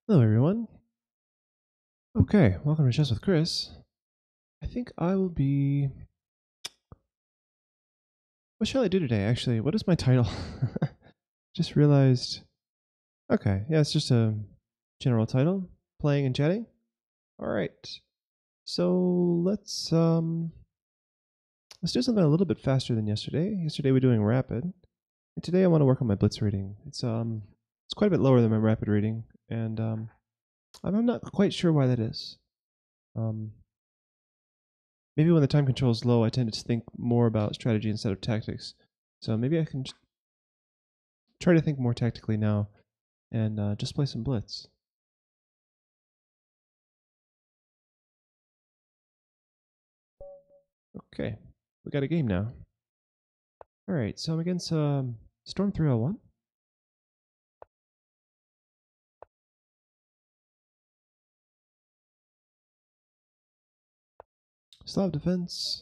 Hello, everyone. Okay, welcome to Chess with Chris. I think I will be. What shall I do today, actually? What is my title? Just realized. Okay, yeah, it's just a general title. Playing and chatting. Alright. So let's do something a little bit faster than yesterday. Yesterday we were doing rapid. And today I want to work on my blitz reading. It's quite a bit lower than my rapid reading, and I'm not quite sure why that is. Um Maybe when the time control is low, I tend to think more about strategy instead of tactics. So maybe I can try to think more tactically now and just play some blitz. Okay, we got a game now. All right, so I'm against Storm 301. Slav defense.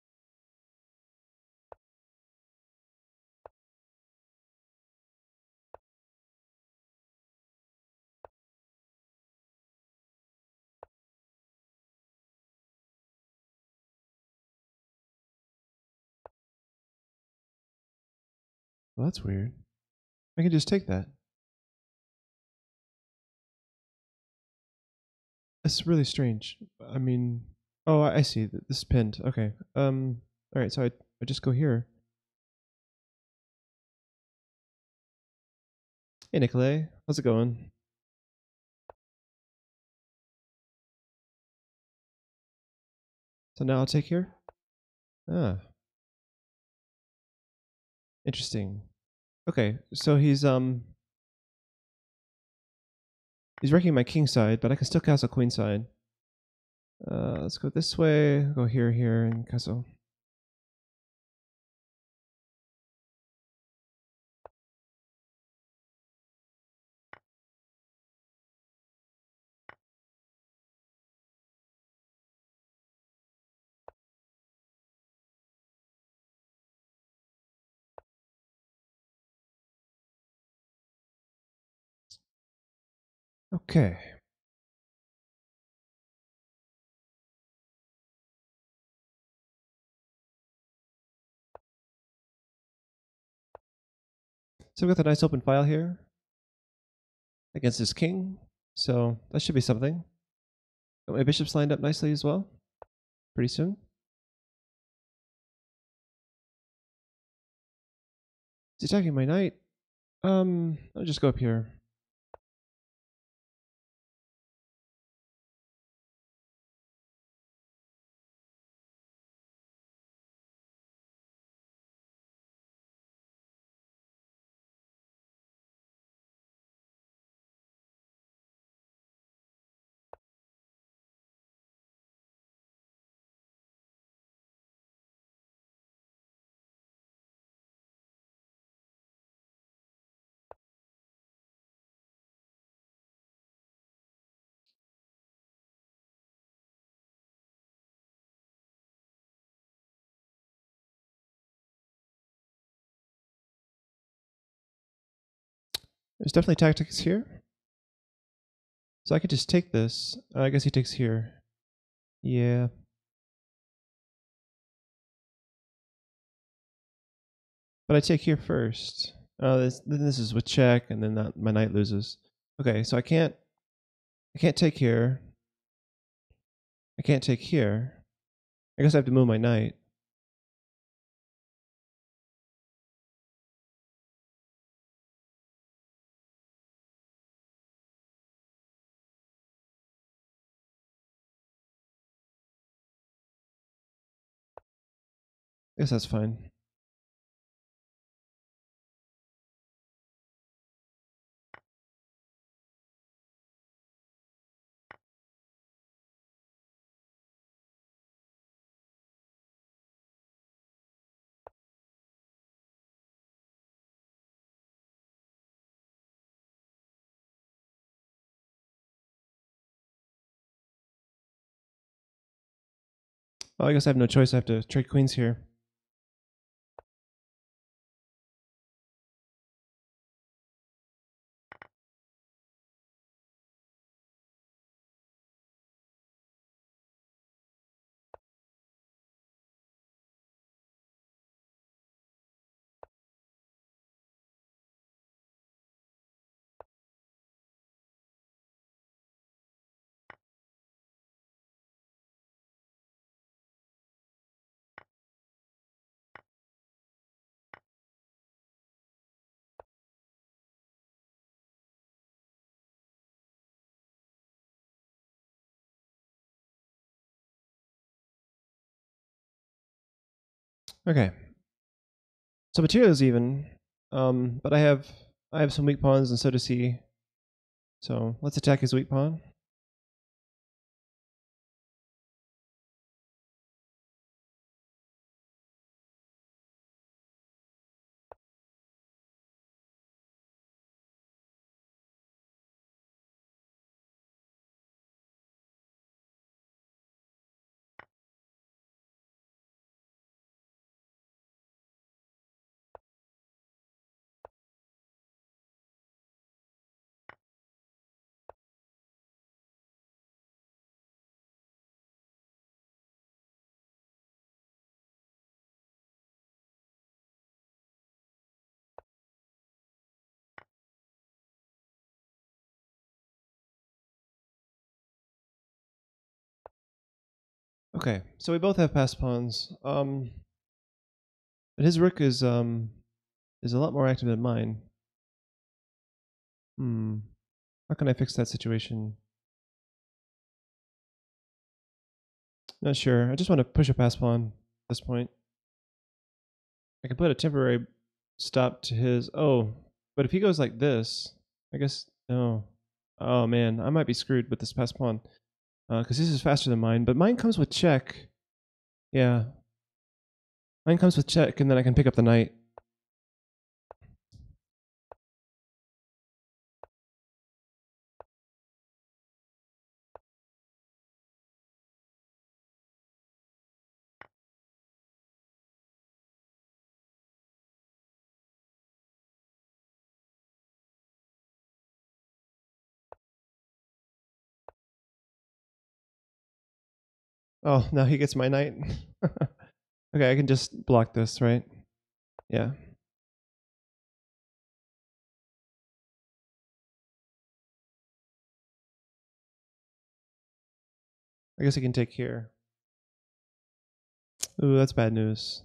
Well, that's weird. I can just take that. That's really strange. I mean, oh, I see. This is pinned. Okay. All right. So I just go here. Hey, Nikolay, how's it going? So now I'll take here. Ah, interesting. Okay, so he's wrecking my king side, but I can still castle queen side. Let's go this way. Go here, here, and castle. Okay. So we've got the nice open file here against his king. So that should be something. Got my bishops lined up nicely as well. Pretty soon. He's attacking my knight. I'll just go up here. There's definitely tactics here. So I could just take this. I guess he takes here. Yeah. But I take here first. Then this is with check, and then my knight loses. Okay, so I can't take here. I can't take here. I guess I have to move my knight. I guess that's fine. Well, I guess I have no choice. I have to trade queens here. Okay. So material is even, but I have some weak pawns, and so does he. So let's attack his weak pawn. Okay, so we both have passed pawns. But his rook is a lot more active than mine. How can I fix that situation? Not sure. I just want to push a pass pawn at this point. I can put a temporary stop to his. Oh, but if he goes like this, I guess no. Oh man, I might be screwed with this pass pawn because this is faster than mine. But mine comes with check. Yeah, mine comes with check, and then I can pick up the knight. Oh, now he gets my knight. Okay, I can just block this, right? Yeah. I guess I can take here. Ooh, that's bad news.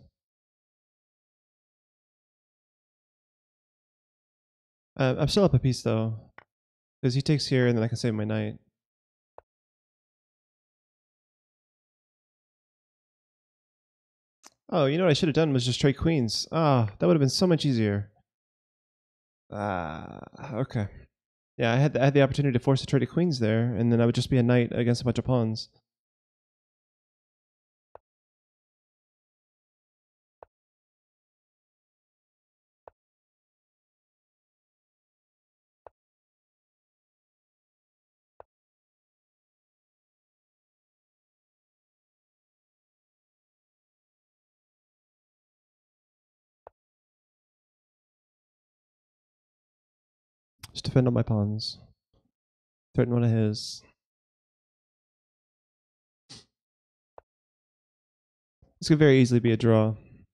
I'm still up a piece though, because he takes here, and then I can save my knight. Oh, you know what I should have done was just trade queens. Ah, that would have been so much easier. Ah, okay. Yeah, I had the opportunity to force a trade of queens there, and then I would just be a knight against a bunch of pawns. Just defend all my pawns. Threaten one of his. This could very easily be a draw.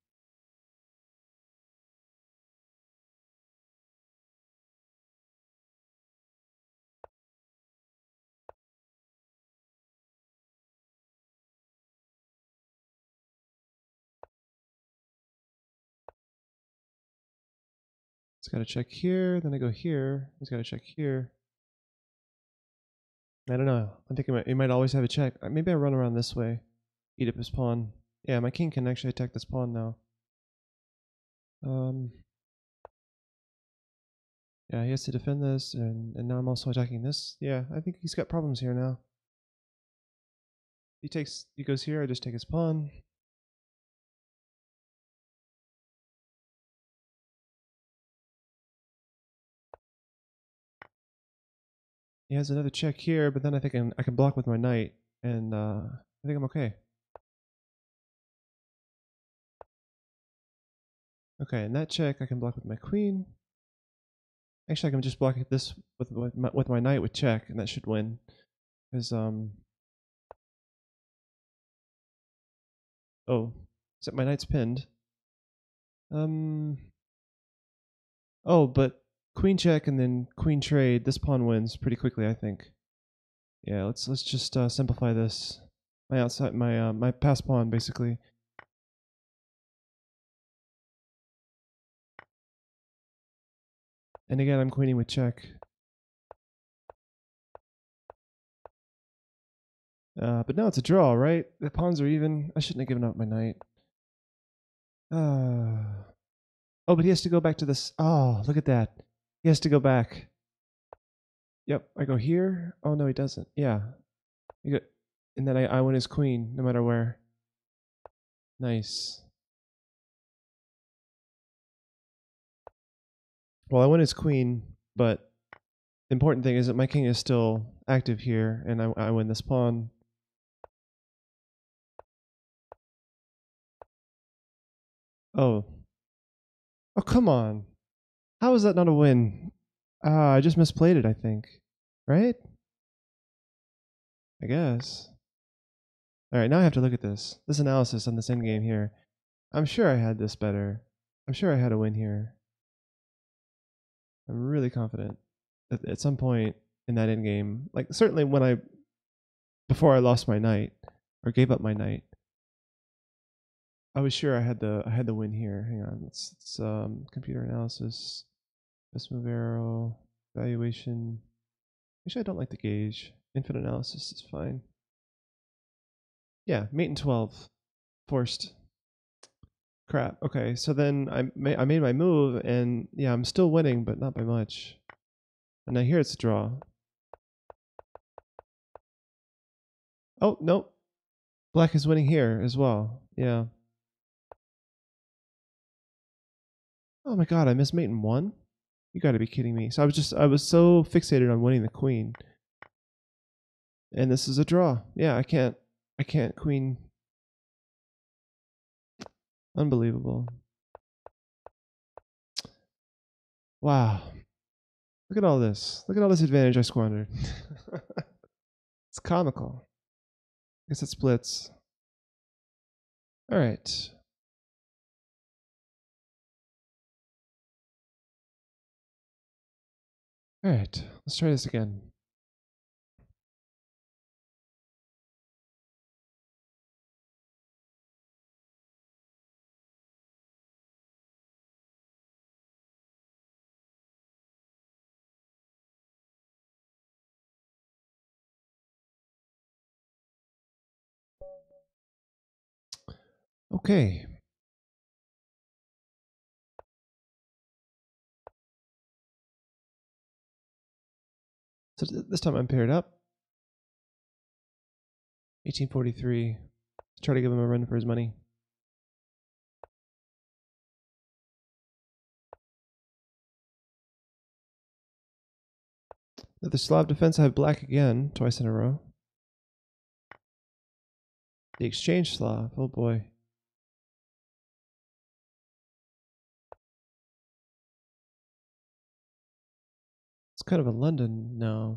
He's got to check here, then I go here. He's got to check here. I don't know. I think he might always have a check. Maybe I run around this way. Eat up his pawn. Yeah, my king can actually attack this pawn now. Yeah, he has to defend this, and now I'm also attacking this. Yeah, I think he's got problems here now. He goes here, I just take his pawn. He has another check here, but then I think I can block with my knight, and I think I'm okay. Okay, and that check I can block with my queen. Actually, I can just block this with my knight with check, and that should win. Because oh, except my knight's pinned. Oh, but queen check and then queen trade. This pawn wins pretty quickly, I think. Yeah, let's just simplify this. My pass pawn basically. And again, I'm queening with check. But now it's a draw, right? The pawns are even. I shouldn't have given up my knight. Oh, but he has to go back to this. Oh, look at that. He has to go back. Yep, I go here. Oh, no, he doesn't. Yeah. You go, and then I win his queen, no matter where. Nice. Well, I won his queen, but the important thing is that my king is still active here, and I win this pawn. Oh. Oh, come on. How is that not a win? I just misplayed it, I think. Right? I guess. Alright, now I have to look at this. This analysis on this endgame here. I'm sure I had this better. I'm sure I had a win here. I'm really confident that at some point in that endgame, like certainly before I lost my knight or gave up my knight, I was sure I had the win here. Hang on, let's computer analysis, best move arrow, valuation. Actually, I don't like the gauge. Infinite analysis is fine. Yeah, mate in 12, forced. Crap. Okay, so then I made my move, and yeah, I'm still winning, but not by much. And now here it's a draw. Oh no, black is winning here as well. Yeah. Oh my god, I missed mate in 1? You gotta be kidding me. So I was so fixated on winning the queen. And this is a draw. Yeah, I can't queen. Unbelievable. Wow. Look at all this. Look at all this advantage I squandered. It's comical. I guess it splits. Alright. Alright, let's try this again. Okay. So this time I'm paired up. 1843. Try to give him a run for his money. At the Slav defense, I have black again, twice in a row. The exchange Slav, oh boy. It's kind of a London, no.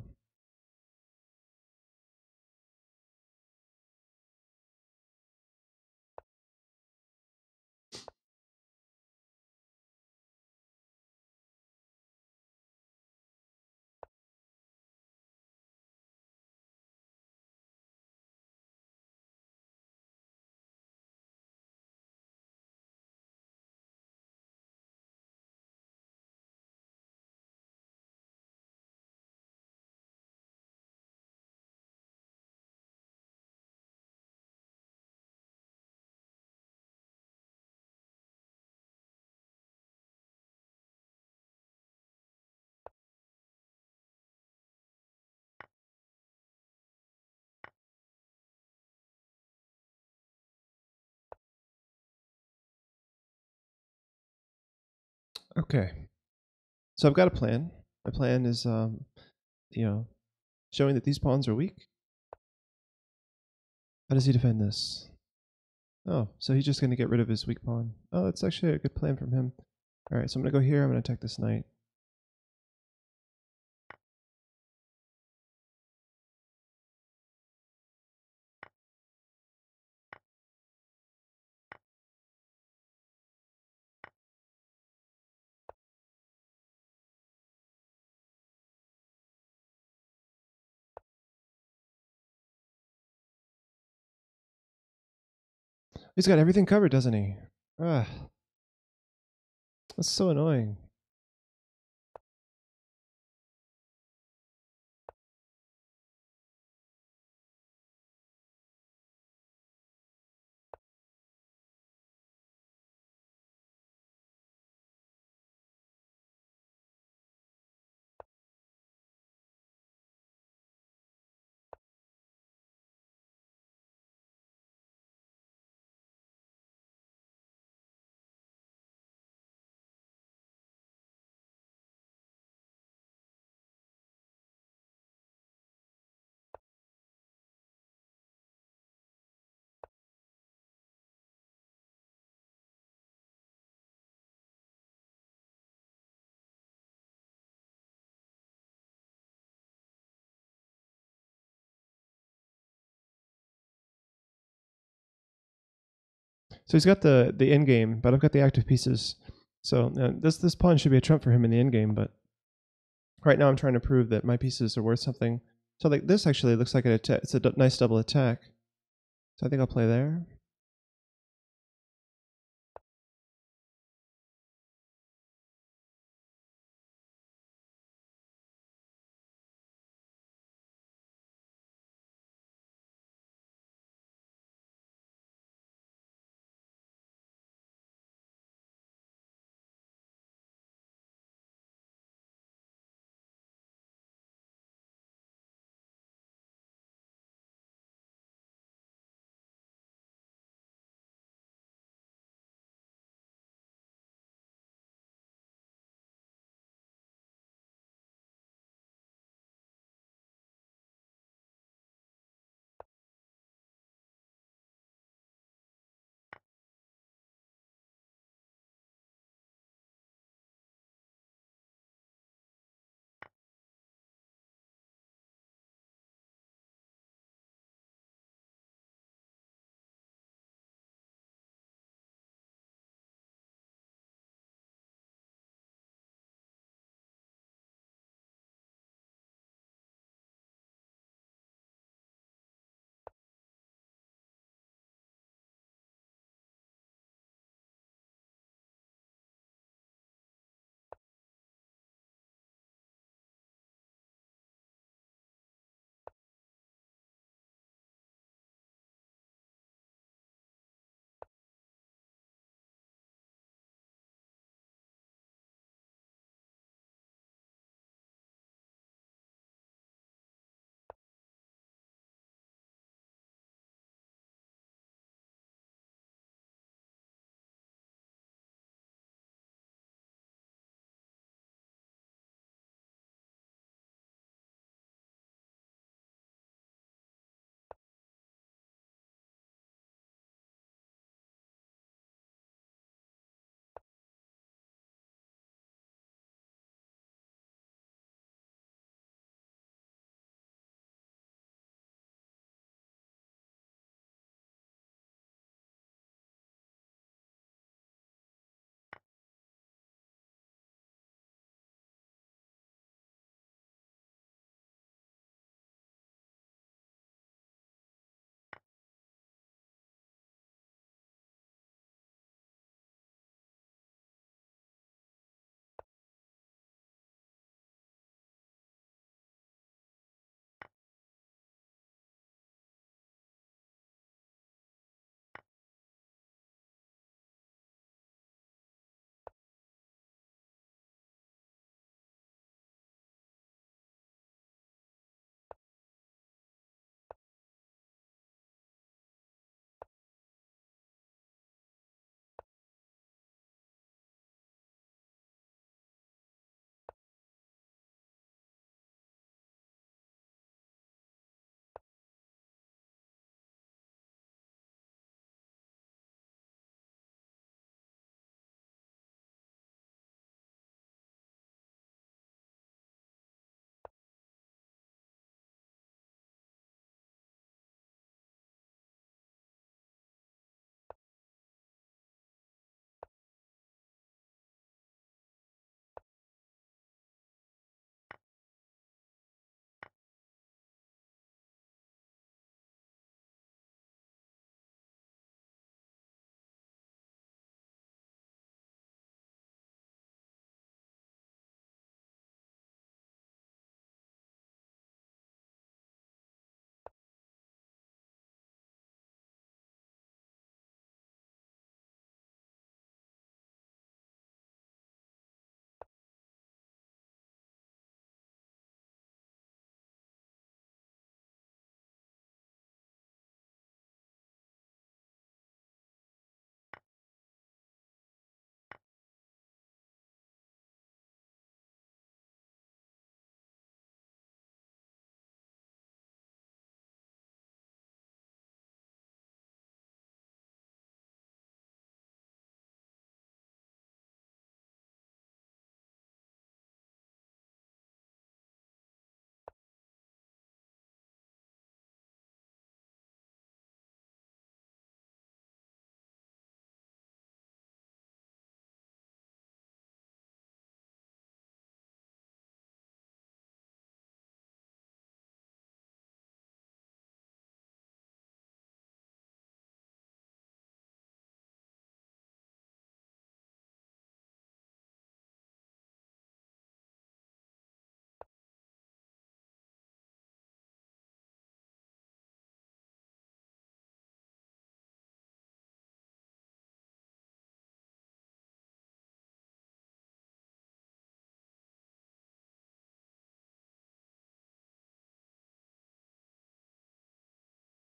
Okay. So I've got a plan. My plan is, you know, showing that these pawns are weak. How does he defend this? Oh, so he's just going to get rid of his weak pawn. Oh, that's actually a good plan from him. All right, so I'm going to go here. I'm going to attack this knight. He's got everything covered, doesn't he? Ah, that's so annoying. So he's got the end game, but I've got the active pieces. So this pawn should be a trump for him in the end game, but right now I'm trying to prove that my pieces are worth something. So like this actually looks like it's a nice double attack. So I think I'll play there.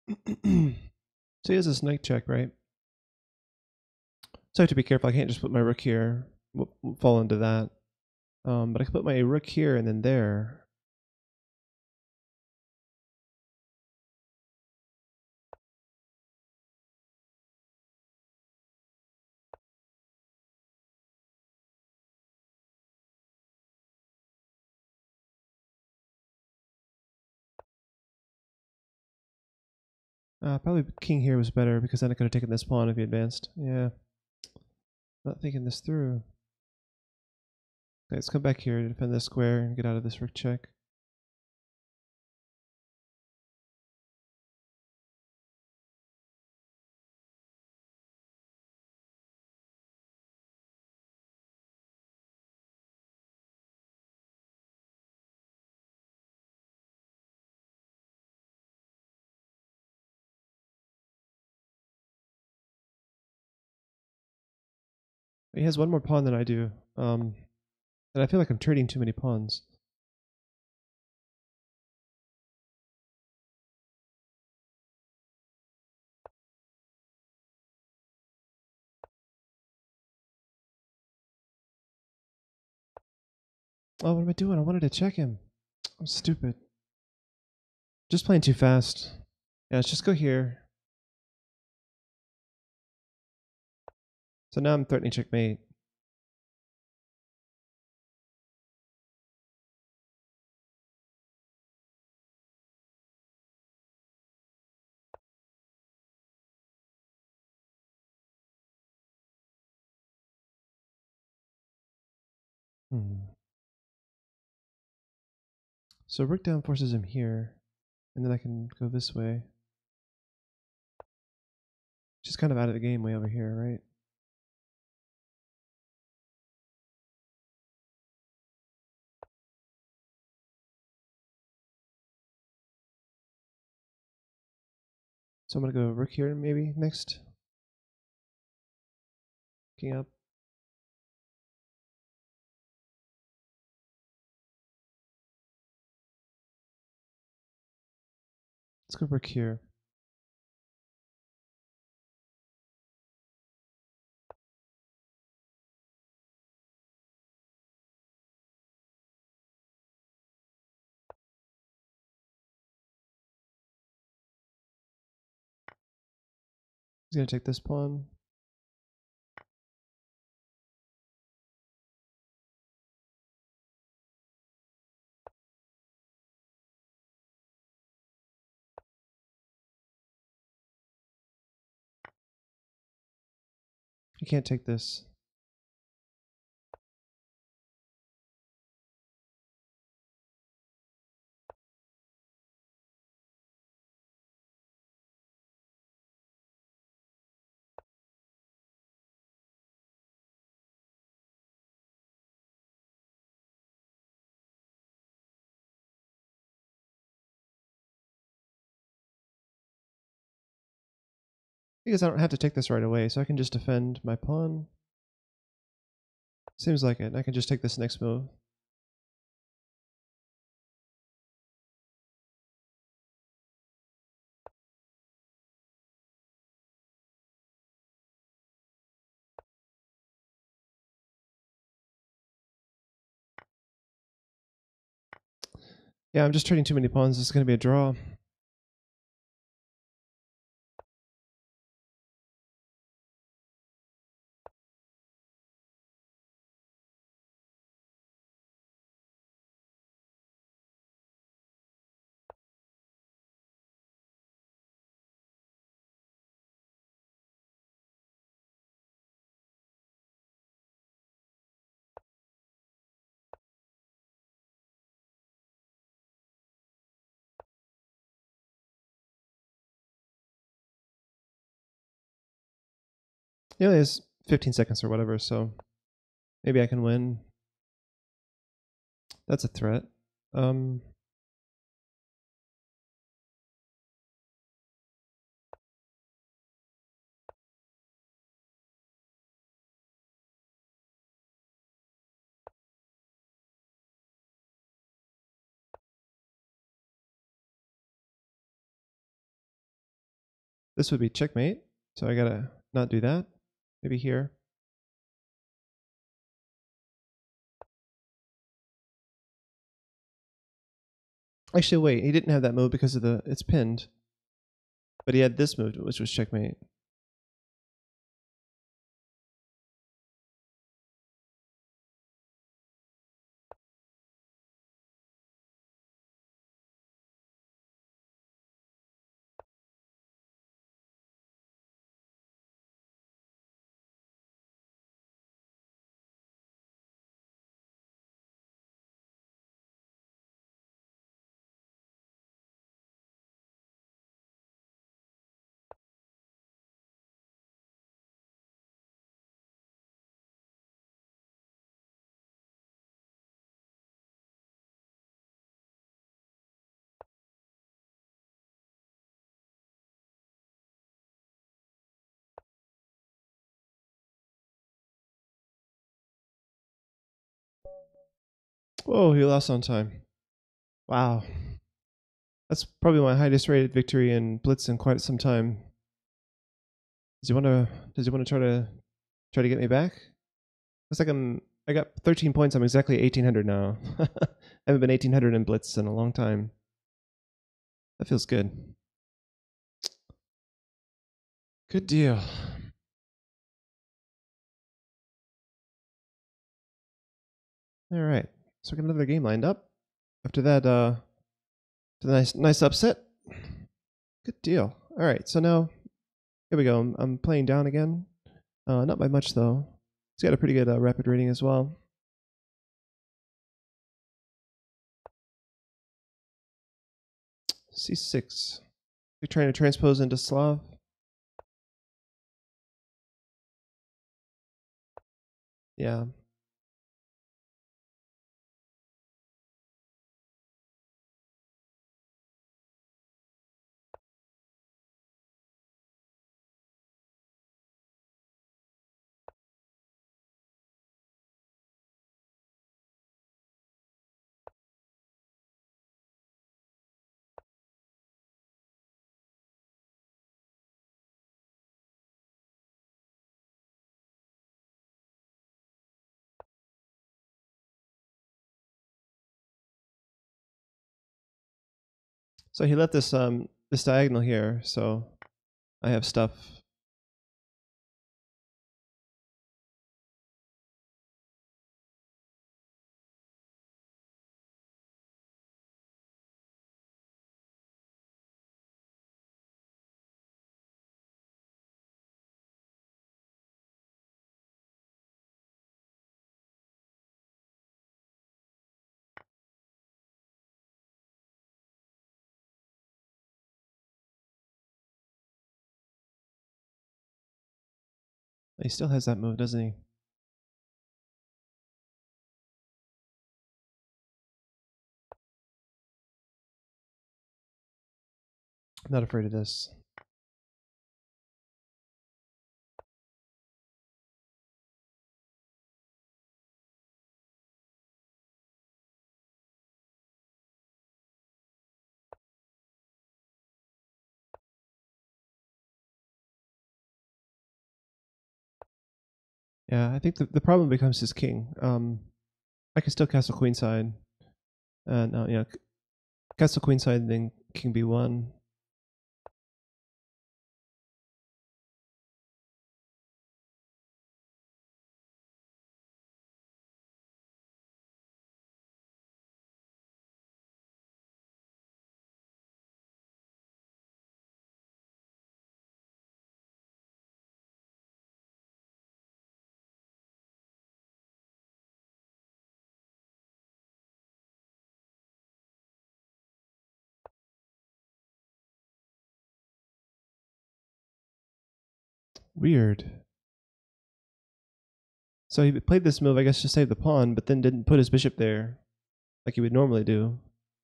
So he has this knight check, right? So I have to be careful. I can't just put my rook here. We'll fall into that. But I can put my rook here and then there. Probably king here was better because then I could have taken this pawn if he advanced. Yeah. Not thinking this through. Okay, let's come back here to defend this square and get out of this rook check. He has one more pawn than I do. And I feel like I'm trading too many pawns. Oh, what am I doing? I wanted to check him. I'm stupid. Just playing too fast. Yeah, let's just go here. So now I'm threatening checkmate. So rook down forces him here, and then I can go this way. Just kind of out of the game way over here, right? So I'm gonna go rook here maybe next. King up. Let's go rook here. He's gonna take this pawn. He can't take this. Because I don't have to take this right away, so I can just defend my pawn. Seems like it. I can just take this next move. Yeah, I'm just trading too many pawns. This is gonna be a draw. He only has 15 seconds or whatever, so maybe I can win. That's a threat. Um, This would be checkmate. So I gotta not do that. Maybe here. Actually, wait. He didn't have that move because of the it's pinned. But he had this move, which was checkmate. Whoa, he lost on time. Wow. That's probably my highest rated victory in Blitz in quite some time. Does he want to try to get me back? Looks like I got 13 points. I'm exactly 1800 now. I haven't been 1800 in Blitz in a long time. That feels good. Good deal. All right. So we got another game lined up. After that, the nice upset. Good deal. All right. So now here we go. I'm playing down again. Not by much though. He's got a pretty good rapid rating as well. C6. You're trying to transpose into Slav. Yeah. So he left this diagonal here, so I have stuff. He still has that move, doesn't he? I'm not afraid of this. Yeah, I think the problem becomes his king. I can still castle queenside, and yeah, castle queenside, then king b1. Weird. So he played this move, I guess, to save the pawn, but then didn't put his bishop there like he would normally do.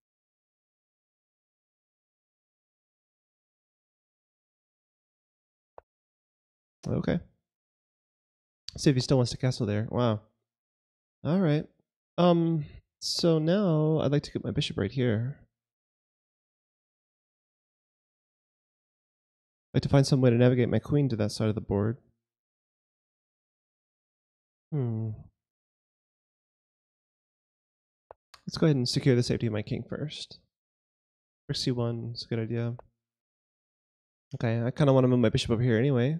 Okay. See if he still wants to castle there. Wow. All right. Um. So now I'd like to get my bishop right here. I'd like to find some way to navigate my queen to that side of the board. Let's go ahead and secure the safety of my king first. Rook c1 is a good idea. Okay, I kind of want to move my bishop over here anyway.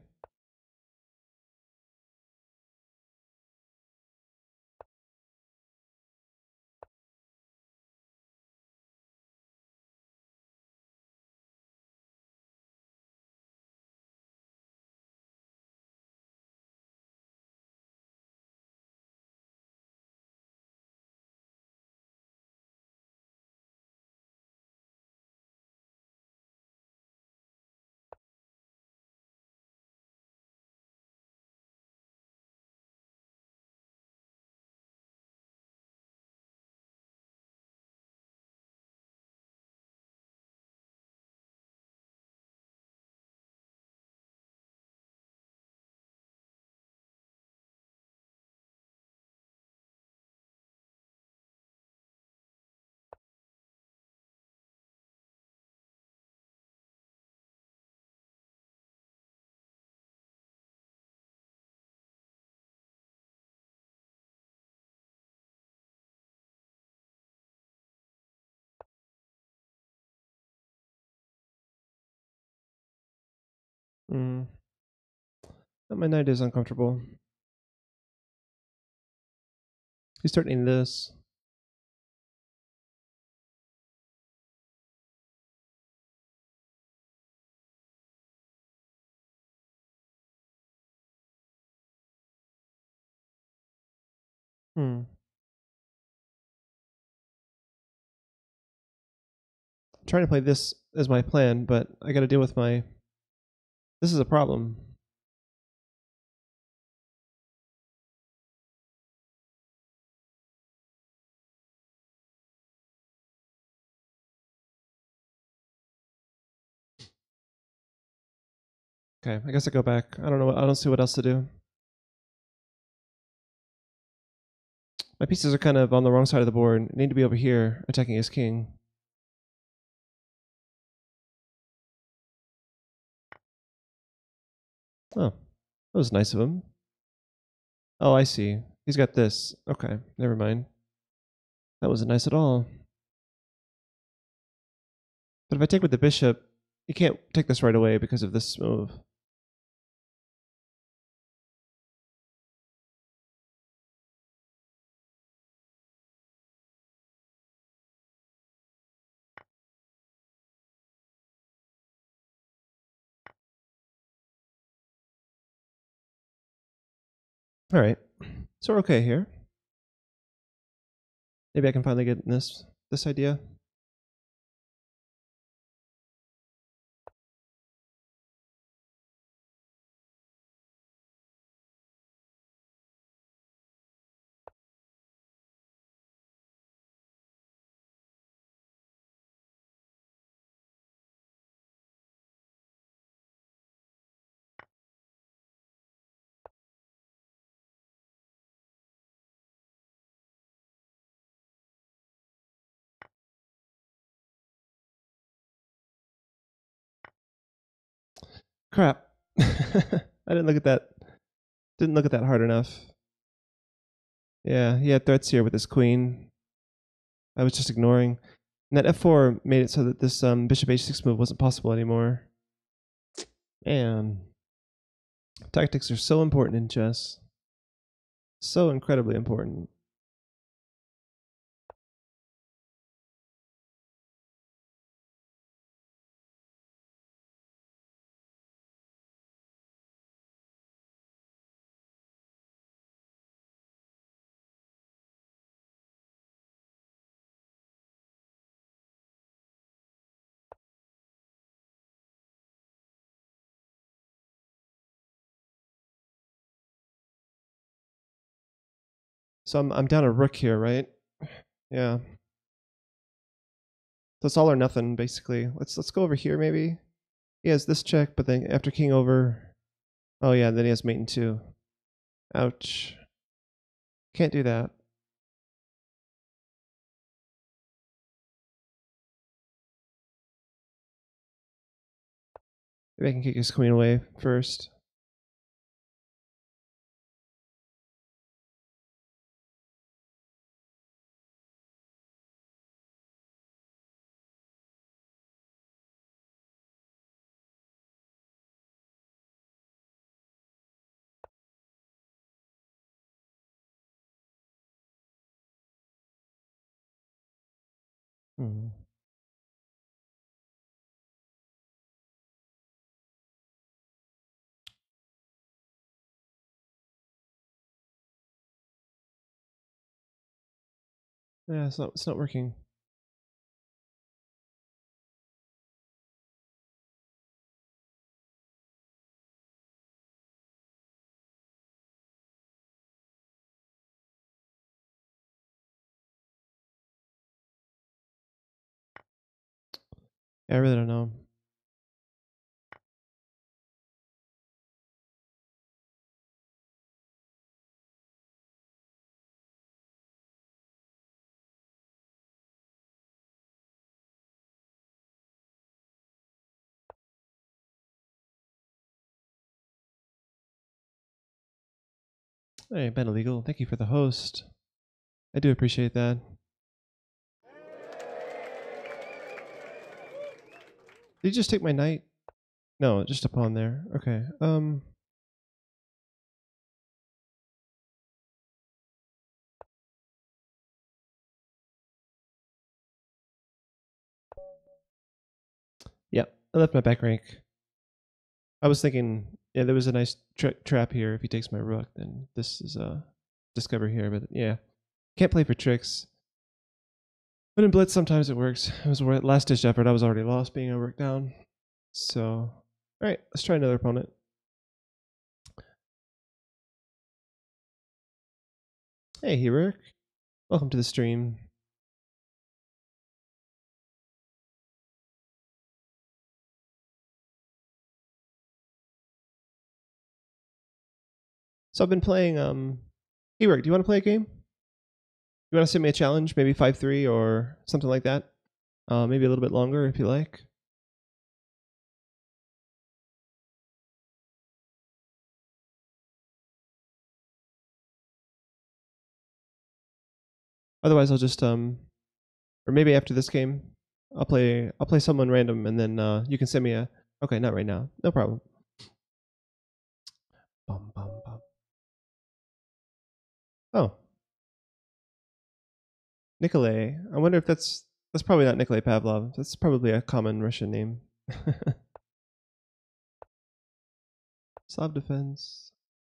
My knight is uncomfortable. He's threatening this. I'm trying to play this as my plan, but I gotta deal with my... This is a problem. Okay, I guess I go back. I don't know. I don't see what else to do. My pieces are kind of on the wrong side of the board. I need to be over here attacking his king. Oh, that was nice of him. Oh, I see. He's got this. Okay, never mind. That wasn't nice at all. But if I take with the bishop, you can't take this right away because of this move. All right, so we're okay here. Maybe I can finally get this idea. Crap. I didn't look at that. Didn't look at that hard enough. Yeah, he had threats here with his queen. I was just ignoring. And that f4 made it so that this bishop h6 move wasn't possible anymore. Man, tactics are so important in chess. So incredibly important. So I'm down a rook here, right? Yeah. So it's all or nothing, basically. Let's go over here, maybe. He has this check, but then after king over... Oh yeah, then he has mate in 2. Ouch. Can't do that. Maybe I can kick his queen away first. Hmm. Yeah, it's not working. Yeah, I really don't know. Hey, Ben Illegal, thank you for the host. I do appreciate that. Did you just take my knight? No, just a pawn there. Okay. Yeah, I left my back rank. I was thinking, yeah, there was a nice trap here. If he takes my rook, then this is a discover here. But yeah, can't play for tricks. But in Blitz, sometimes it works. It was last ditch effort. I was already lost being a rook down. So, all right, let's try another opponent. Hey, Heroic. Welcome to the stream. So I've been playing. Heroic, do you want to play a game? You want to send me a challenge, maybe 5-3 or something like that? Maybe a little bit longer if you like. Otherwise, I'll just or maybe after this game, I'll play someone random, and then you can send me a. Okay, not right now, no problem. Bum, bum, bum. Oh, Nikolay. I wonder if that's probably not Nikolay Pavlov. That's probably a common Russian name. Slav defense.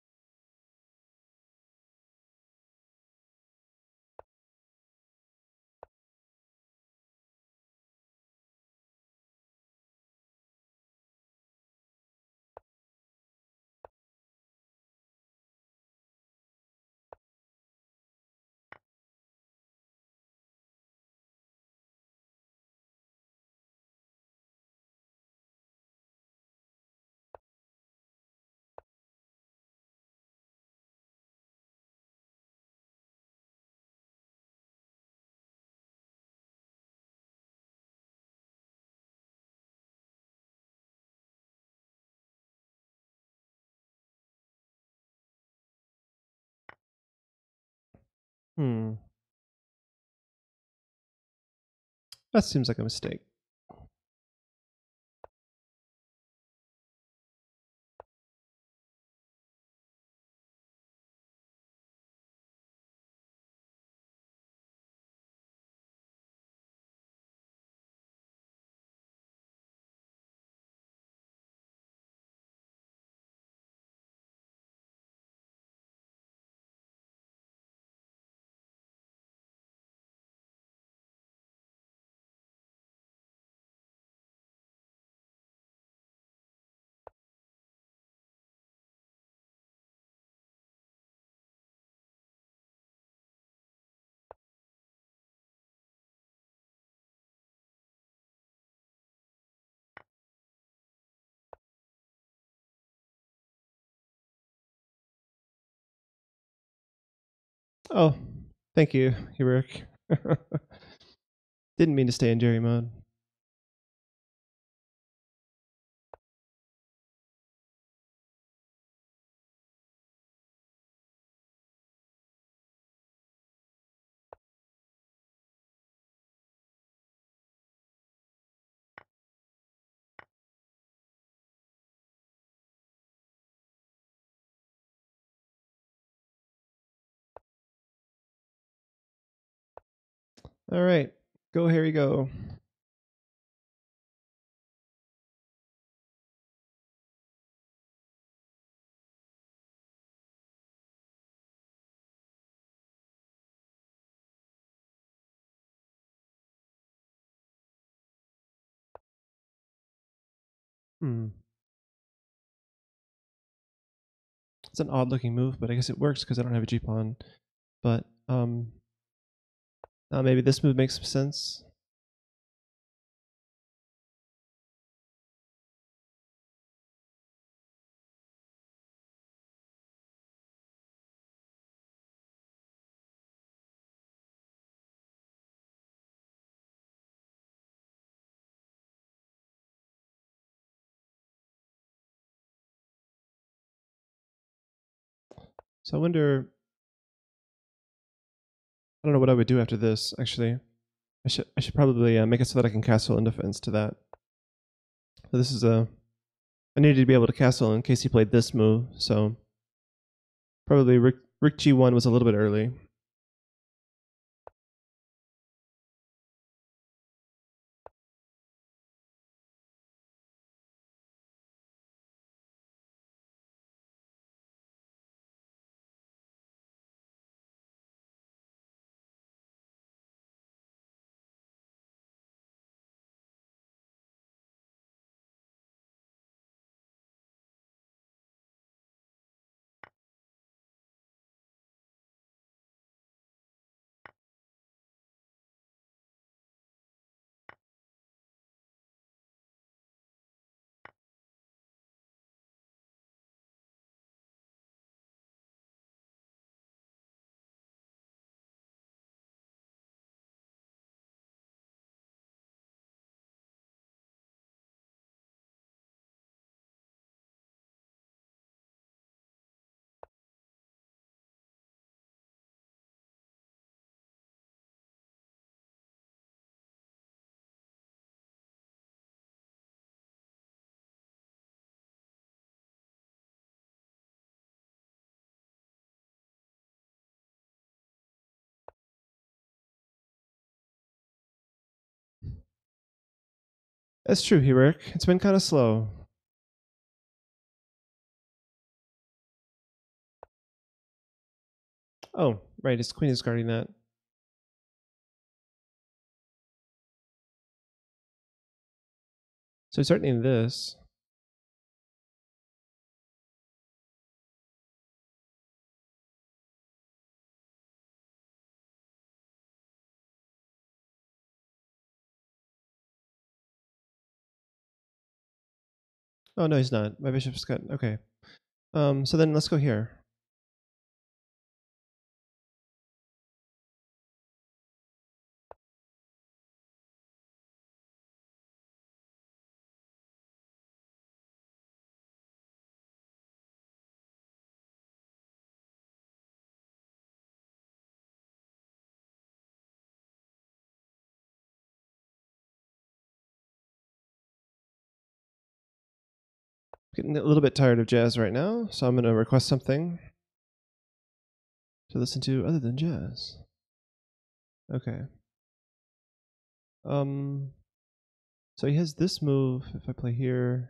Hmm. That seems like a mistake. Oh, thank you, Heroic. Didn't mean to stay in Jerry mode. All right, go Harry, go. Hmm. It's an odd looking move, but I guess it works because I don't have a G pawn. But maybe this move makes some sense. So I wonder. I don't know what I would do after this. Actually, I should probably make it so that I can castle in defense to that. So this is a. I needed to be able to castle in case he played this move. So probably Rook G1 was a little bit early. That's true, Heroic. It's been kind of slow. Oh, right. His queen is guarding that. So he's threatening this. Oh no, he's not. My bishop's got okay. So then let's go here. Getting a little bit tired of jazz right now, so I'm gonna request something to listen to other than jazz. Okay. Um. So he has this move. If I play here,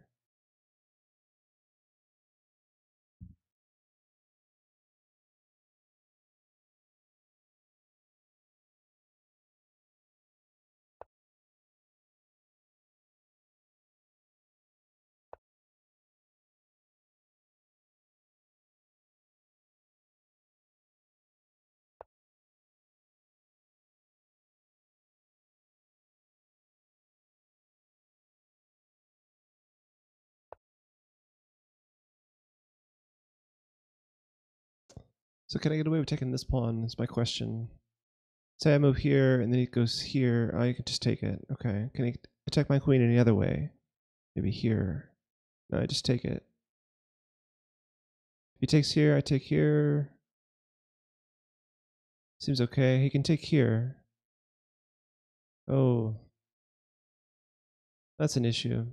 so can I get away with taking this pawn? Is my question. Say I move here and then he goes here. Oh, you can just take it. Okay. Can he attack my queen any other way? Maybe here. No, I just take it. If he takes here, I take here. Seems okay. He can take here. Oh, that's an issue.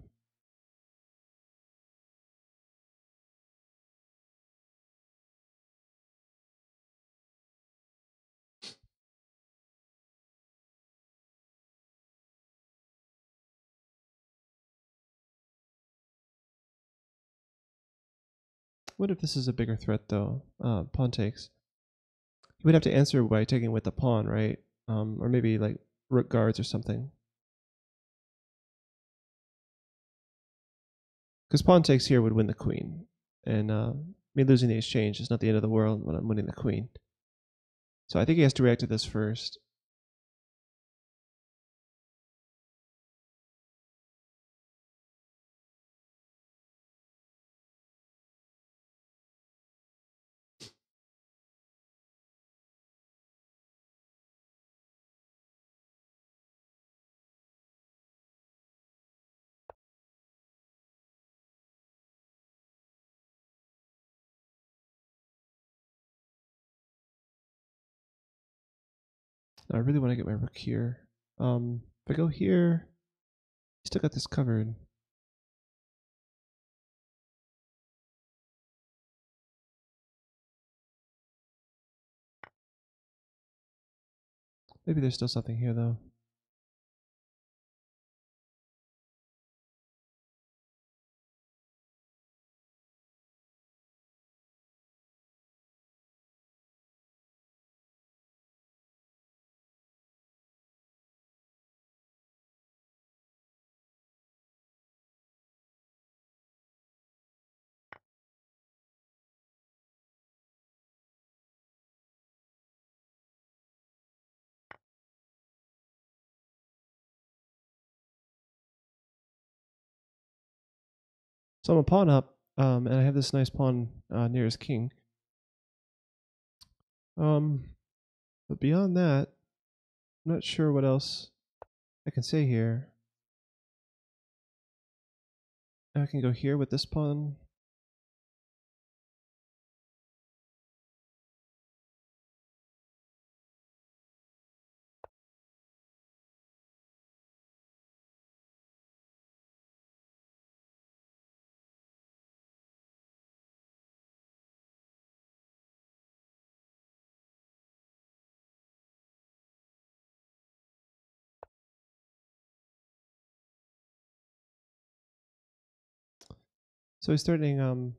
What if this is a bigger threat, though? Pawn takes. You would have to answer by taking with the pawn, right? Or maybe like rook guards or something. Because pawn takes here would win the queen. And me losing the exchange is not the end of the world when I'm winning the queen. So I think he has to react to this first. I really want to get my rook here. If I go here, I still got this covered. Maybe there's still something here, though. So I'm a pawn up, and I have this nice pawn near his king. But beyond that, I'm not sure what else I can say here. I can go here with this pawn. So he's threatening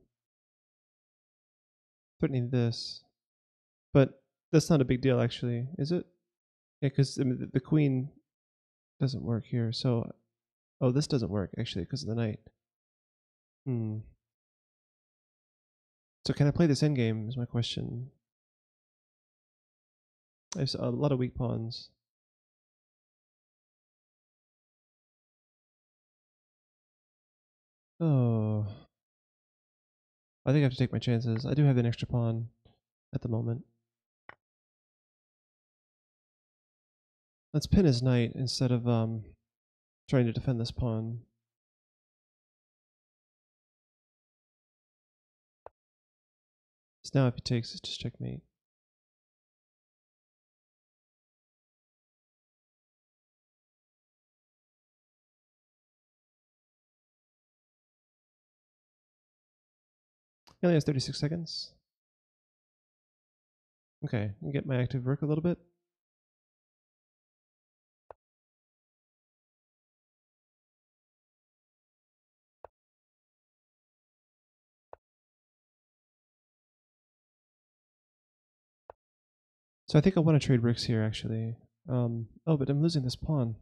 this, but that's not a big deal actually, is it? Yeah, because I mean, the queen doesn't work here. So, oh, this doesn't work actually because of the knight. Hmm. So can I play this endgame? Is my question. I have a lot of weak pawns. Oh, I think I have to take my chances. I do have an extra pawn at the moment. Let's pin his knight instead of trying to defend this pawn. So now if he takes, it's just checkmate. He only has 36 seconds. Okay, and get my active rook a little bit. So I think I want to trade rooks here actually. Oh, but I'm losing this pawn.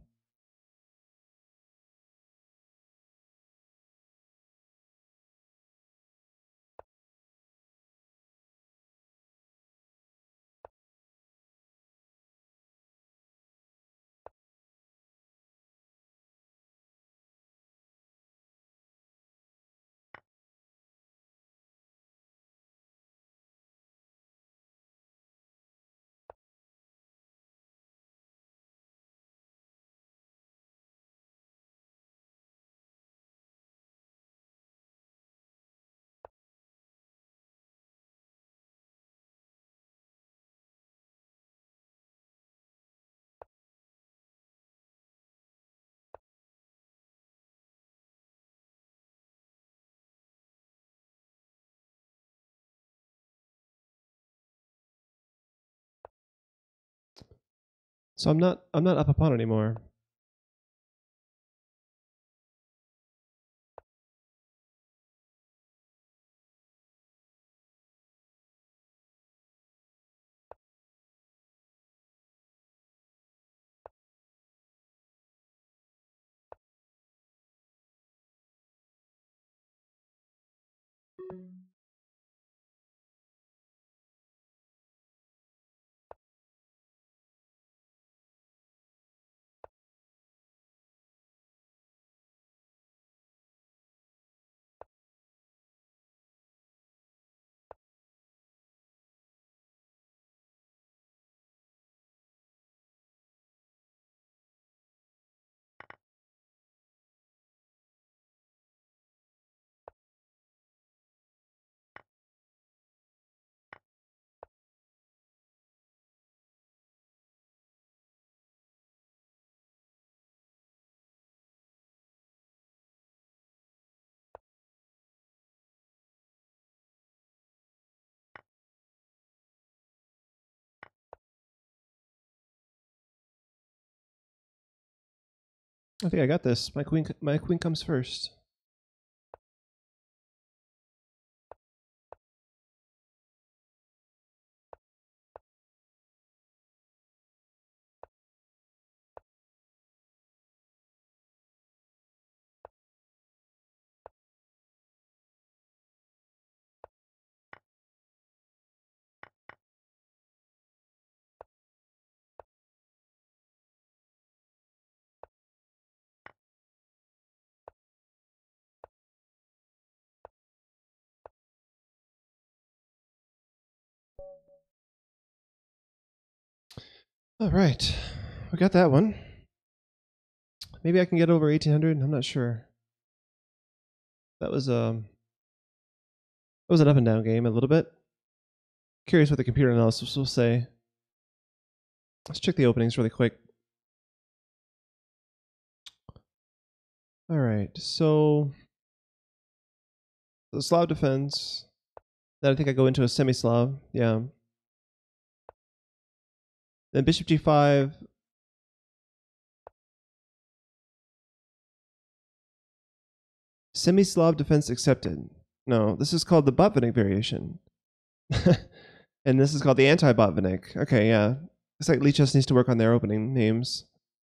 So I'm not up a pawn anymore. I think I got this. My queen comes first. All right, we got that one. Maybe I can get over 1800. I'm not sure. That was an up and down game a little bit. Curious what the computer analysis will say. Let's check the openings really quick. All right, so the Slav defense. Then I think I go into a semi-Slav. Yeah. Then bishop g5. Semi-Slav defense accepted. No, this is called the Botvinnik variation. And this is called the anti-Botvinnik. Okay, yeah. Looks like Lichess needs to work on their opening names.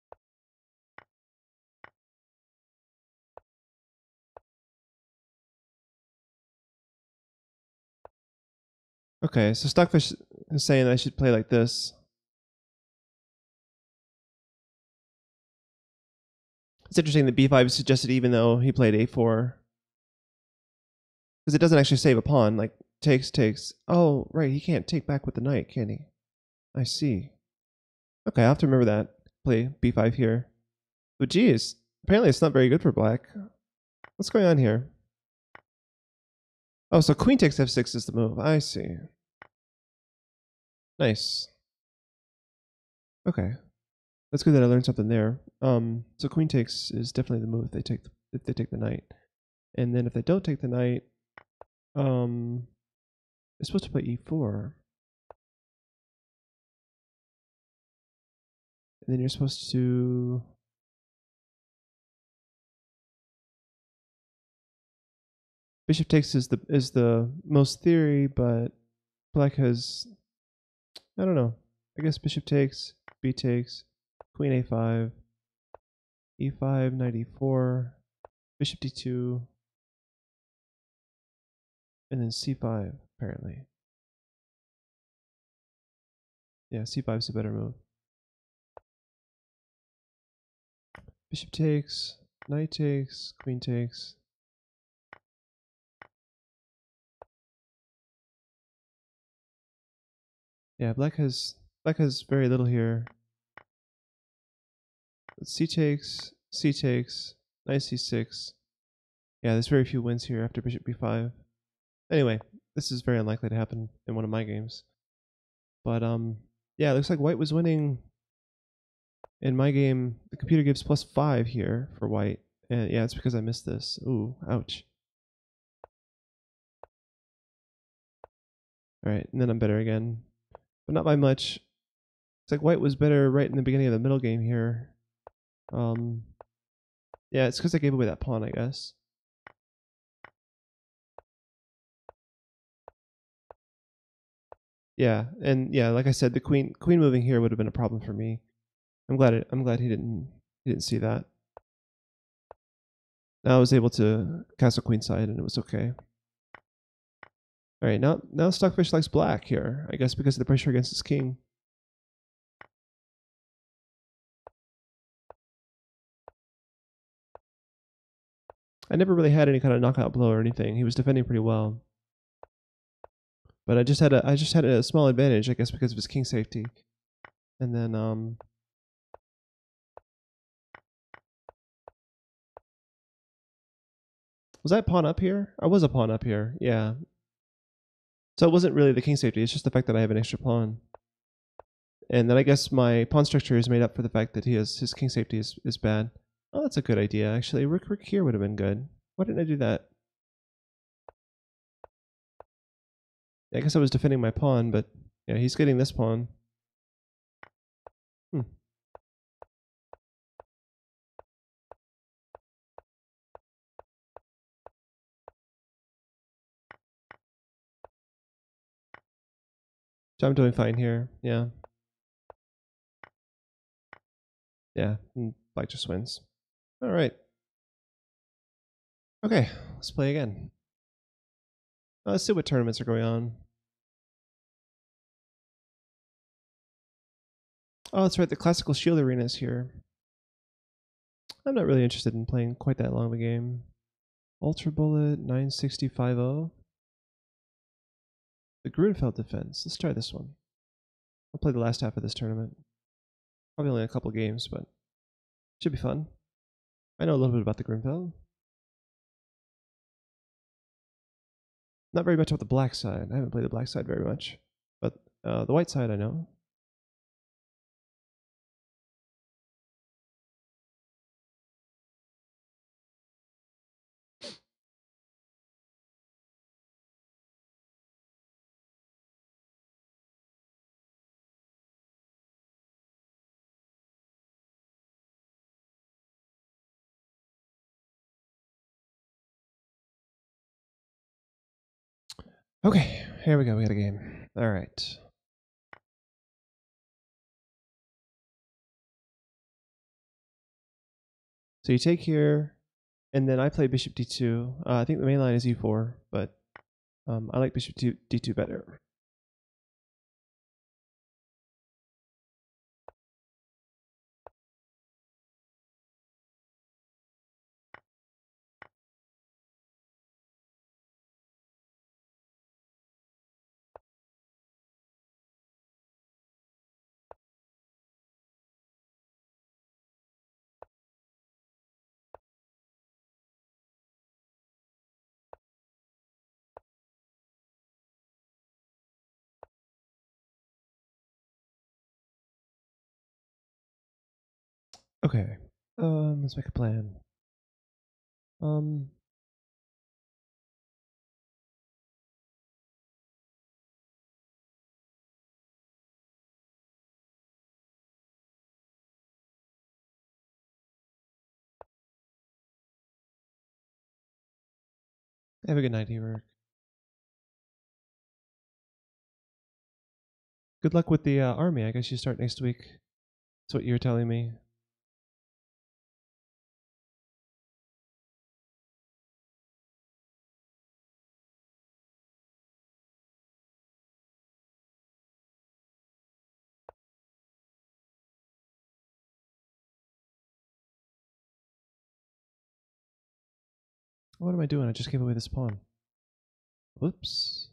Okay, so Stockfish is saying I should play like this. It's interesting that b5 is suggested even though he played a4. Because it doesn't actually save a pawn. Like, takes. Oh, right, he can't take back with the knight, can he? I see. Okay, I'll have to remember that. Play b5 here. But geez, apparently it's not very good for black. What's going on here? Oh, so queen takes f6 is the move. I see. Nice. Okay. That's good that I learned something there. So queen takes is definitely the move if they take the knight. And then if they don't take the knight, they're supposed to play e4. And then you're supposed to bishop takes is the most theory, but black has, I don't know. I guess bishop takes, b takes, queen a5, e5, knight e4, bishop d2, and then c5 apparently. Yeah, c5 is a better move. Bishop takes, knight takes, queen takes. Yeah, black has very little here. C takes, knight c6. Yeah, there's very few wins here after bishop b5. Anyway, this is very unlikely to happen in one of my games. But yeah, it looks like white was winning. In my game, the computer gives +5 here for white. And yeah, it's because I missed this. Ooh, ouch. Alright, and then I'm better again. But not by much. It's like white was better right in the beginning of the middle game here. Yeah, it's because I gave away that pawn, I guess. Yeah, and yeah, like I said, the queen moving here would have been a problem for me. I'm glad he didn't see that. Now I was able to castle queenside and it was okay. All right, now Stockfish likes black here, I guess because of the pressure against his king. I never really had any kind of knockout blow or anything. He was defending pretty well. But I just had a small advantage, I guess, because of his king safety. And then was I a pawn up here? I was a pawn up here, yeah. So it wasn't really the king safety, it's just the fact that I have an extra pawn. And then I guess my pawn structure is made up for the fact that his king safety is bad. Oh, that's a good idea, actually. Rook here would have been good. Why didn't I do that? I guess I was defending my pawn, but yeah, he's getting this pawn. So I'm doing fine here. Yeah. Yeah. Black just wins. All right. Okay. Let's play again. Let's see what tournaments are going on. Oh, that's right. The Classical Shield Arena is here. I'm not really interested in playing quite that long of a game. Ultra Bullet 96050. The Grunfeld Defense. Let's try this one. I'll play the last half of this tournament. Probably only a couple games, but should be fun. I know a little bit about the Grunfeld. Not very much about the black side. I haven't played the black side very much. But the white side I know. Okay, here we go. We got a game. All right. So you take here, and then I play bishop d2. I think the main line is e4, but I like bishop d2 better. Okay. Let's make a plan. Have a good night, Ewer. Good luck with the army. I guess you start next week. That's what you're telling me. What am I doing? I just gave away this pawn. Whoops.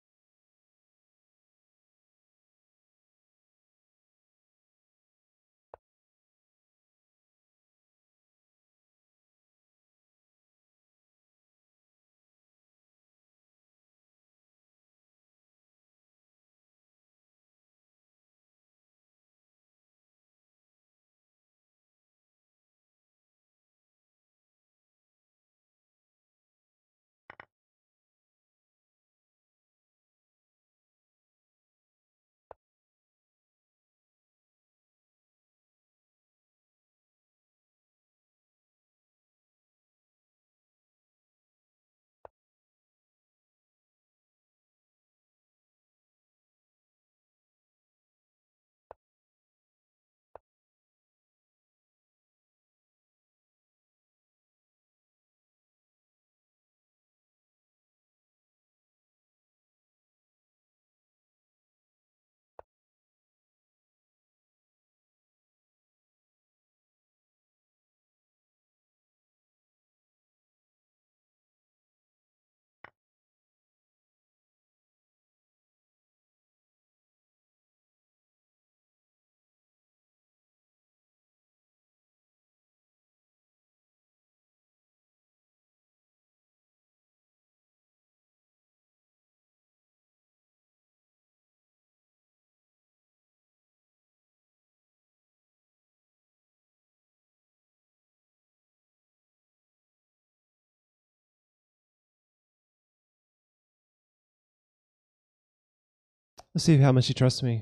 Let's see how much he trusts me.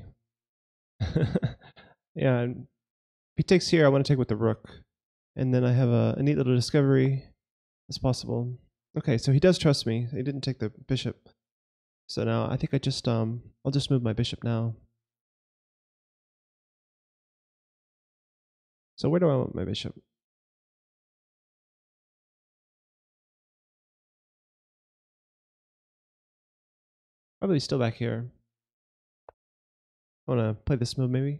Yeah, if he takes here, I want to take with the rook. And then I have a neat little discovery. It's possible. Okay, so he does trust me. He didn't take the bishop. So now I think I'll just move my bishop now. So where do I want my bishop? Probably still back here. I want to play this move maybe.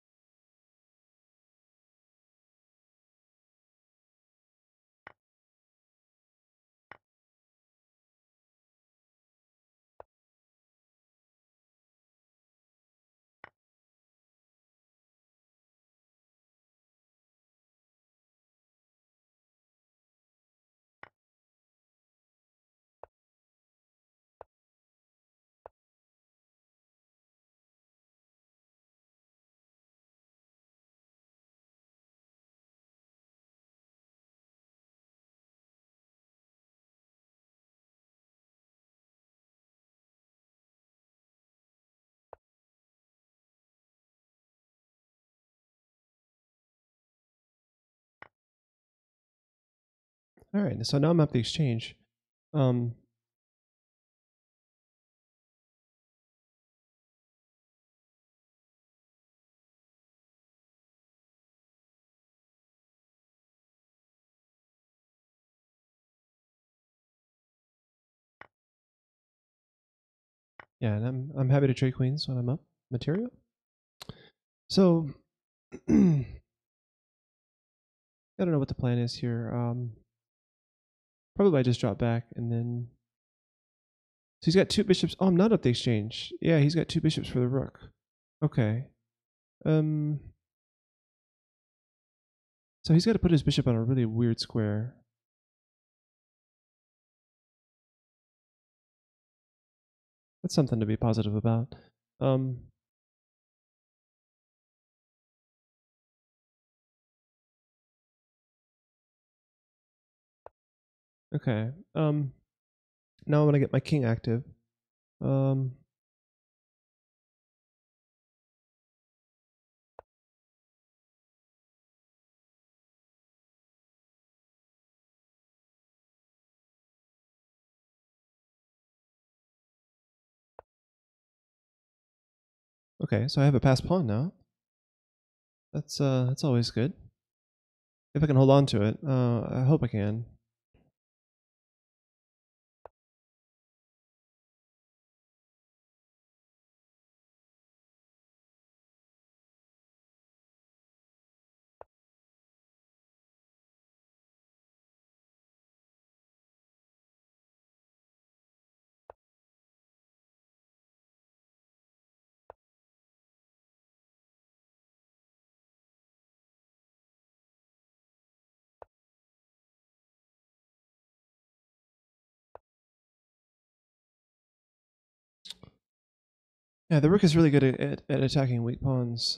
All right, so now I'm at the exchange. Um, yeah, and I'm happy to trade queens when I'm up material. So I don't know what the plan is here. Probably I just drop back and then. So he's got two bishops. Oh, I'm not up the exchange. Yeah, he's got two bishops for the rook. Okay. So he's got to put his bishop on a really weird square. That's something to be positive about. Okay. Now I want to get my king active. Um, okay, so I have a passed pawn now. That's always good. If I can hold on to it, I hope I can. Yeah, the rook is really good at attacking weak pawns.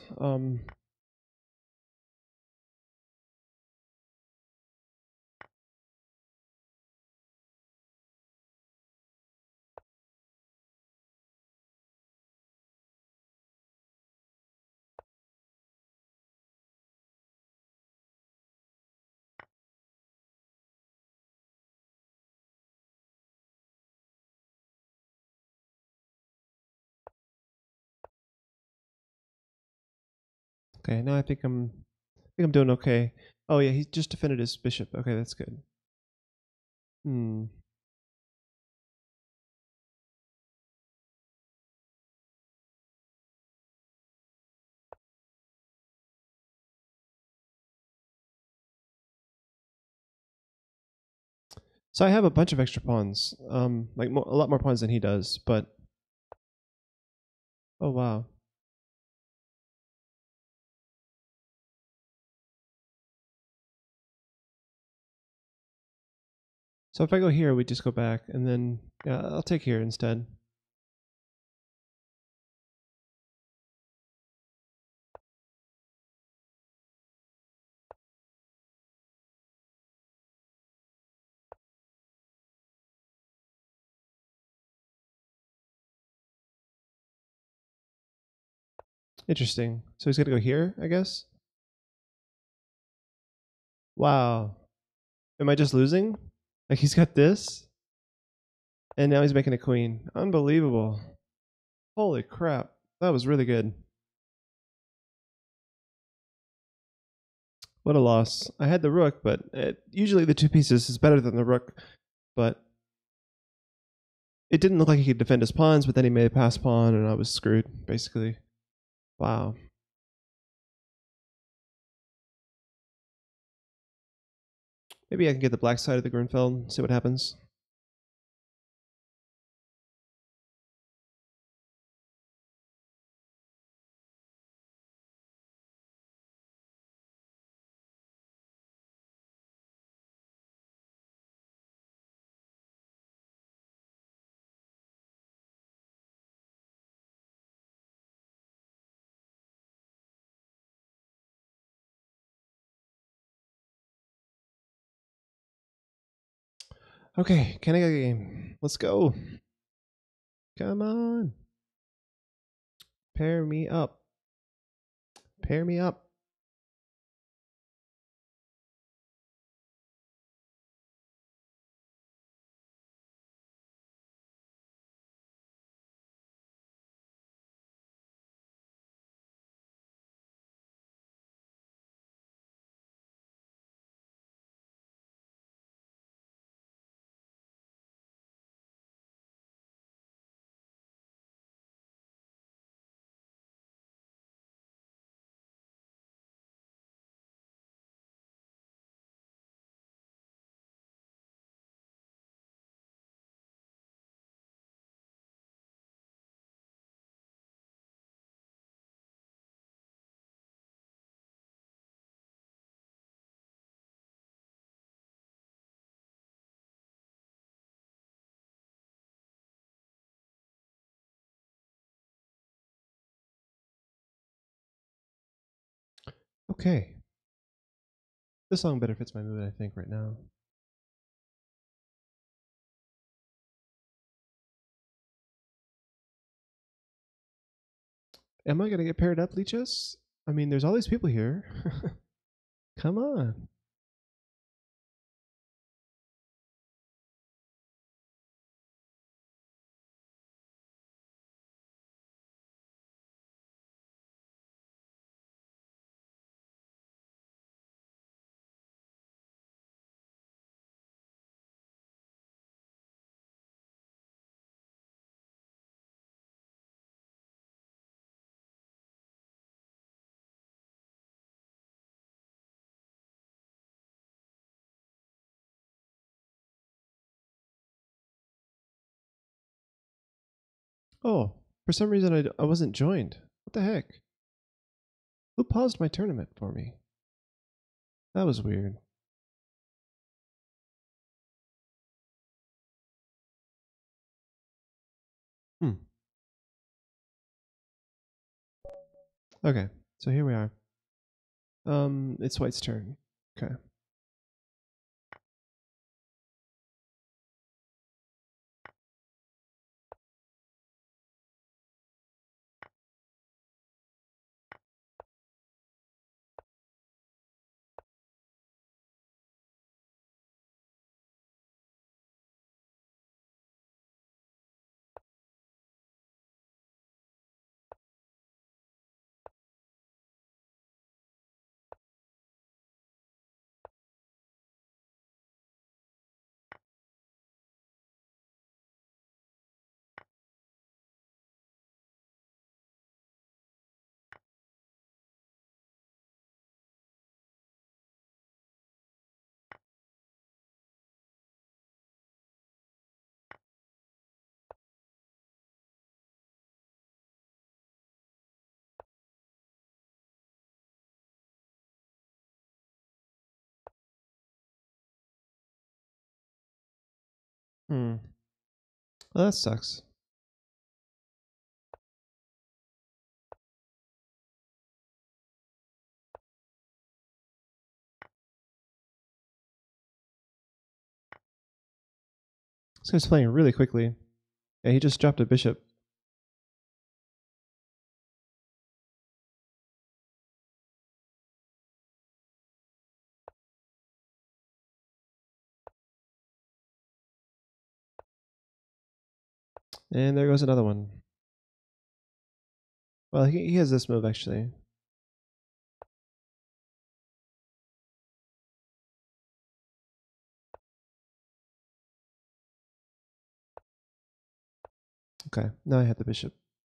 Okay, now I think I'm doing okay. Oh yeah, he just defended his bishop. Okay, that's good. Hmm. So I have a bunch of extra pawns. Like a lot more pawns than he does. But oh wow. So if I go here, we just go back, and then yeah, I'll take here instead. Interesting. So he's got to go here, I guess. Wow. Am I just losing? Like he's got this? And now he's making a queen. Unbelievable. Holy crap. That was really good. What a loss. I had the rook, but usually the two pieces is better than the rook. But it didn't look like he could defend his pawns, but then he made a pass pawn, and I was screwed, basically. Wow. Maybe I can get the black side of the Grunfeld, see what happens. Okay, can I get a game? Let's go. Come on. Pair me up. Pair me up. Okay. This song better fits my mood, I think, right now. Am I gonna get paired up, Leeches? I mean, there's all these people here. Come on. Oh, for some reason I wasn't joined. What the heck? Who paused my tournament for me? That was weird. Hmm. Okay, so here we are. It's White's turn. Okay. Hmm. Well, that sucks. This guy's playing really quickly. Yeah, he just dropped a bishop. And there goes another one. Well, he has this move, actually. Okay, now I have the bishop.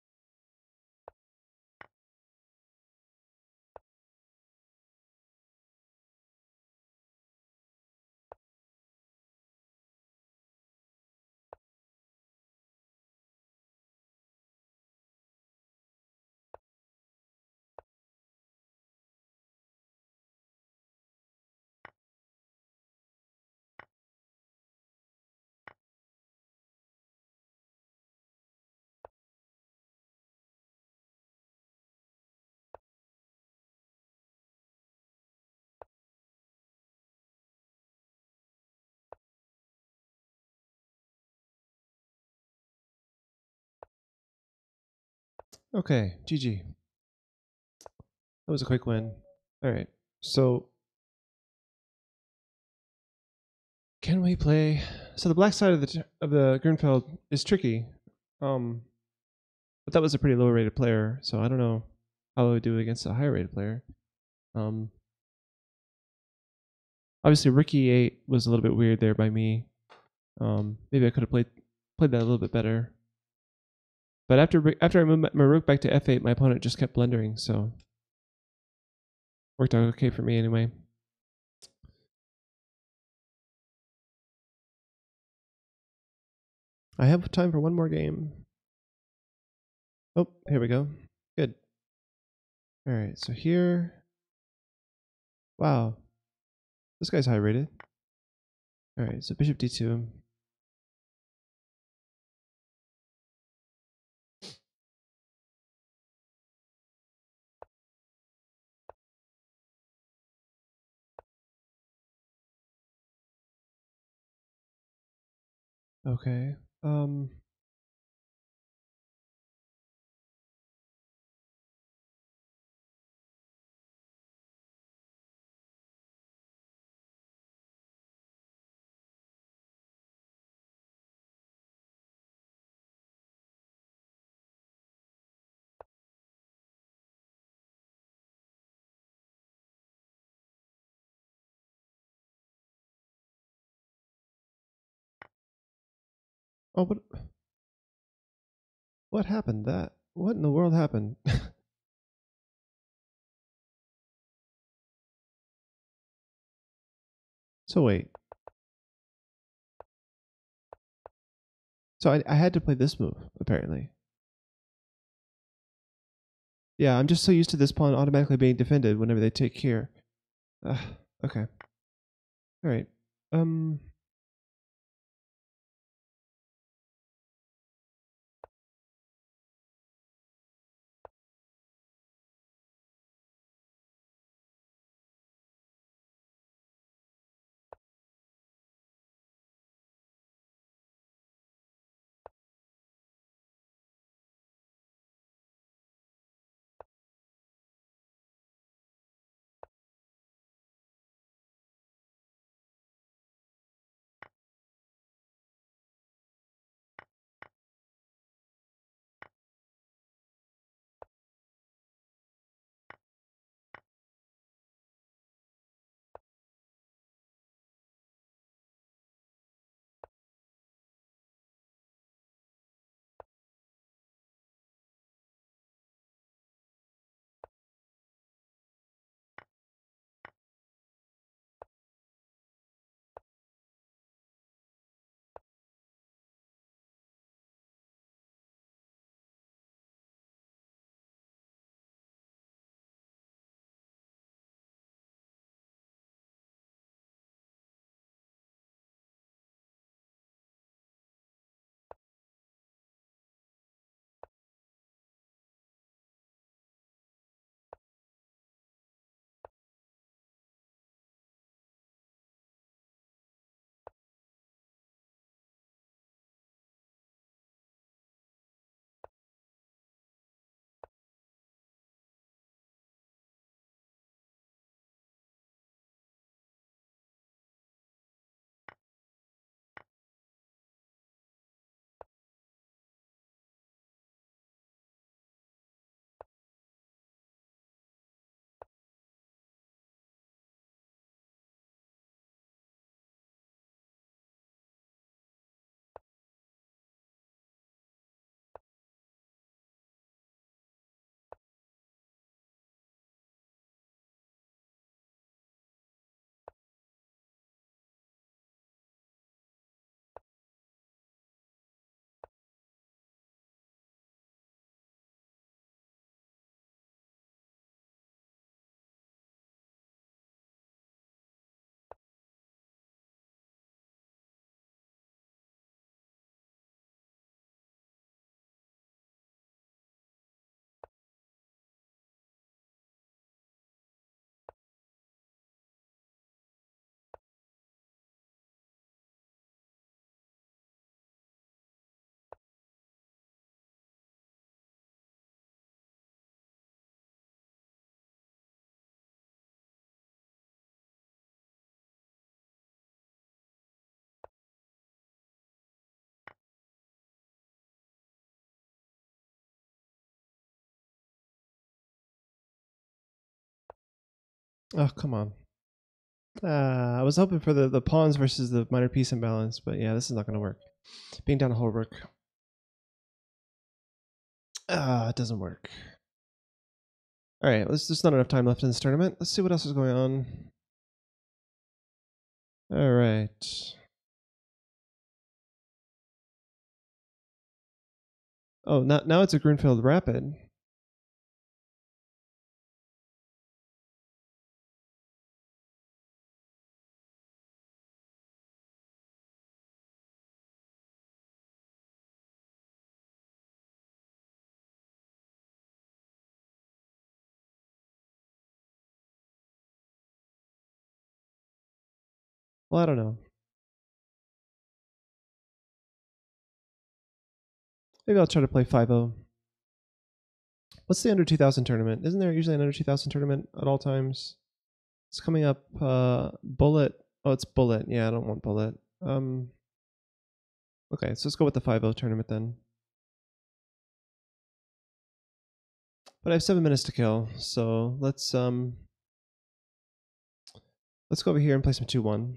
Okay, GG. That was a quick win. All right, so can we play? So the black side of the Grunfeld is tricky, but that was a pretty low rated player, so I don't know how I would do against a higher rated player. Um, Obviously, Ricky 8 was a little bit weird there by me. Maybe I could have played that a little bit better. But after I moved my rook back to F8, my opponent just kept blundering, so worked out okay for me anyway. I have time for one more game. Oh, here we go. Good. All right, so here. Wow, this guy's high rated. All right, so bishop d2. Okay. Oh, what happened? What in the world happened? So wait. So I had to play this move apparently. Yeah, I'm just so used to this pawn automatically being defended whenever they take here. Okay. All right. Um. Oh, come on. I was hoping for the pawns versus the minor piece imbalance, but yeah, this is not going to work. Being down a whole rook. It doesn't work. All right, there's not enough time left in this tournament. Let's see what else is going on. All right. Oh, now it's a Grunfeld Rapid. Well, I don't know. Maybe I'll try to play 5-0. What's the under 2000 tournament? Isn't there usually an under 2000 tournament at all times? It's coming up. Bullet. Oh, it's Bullet. Yeah, I don't want Bullet. Okay, so let's go with the 5-0 tournament then. But I have 7 minutes to kill, so let's go over here and play some 2-1.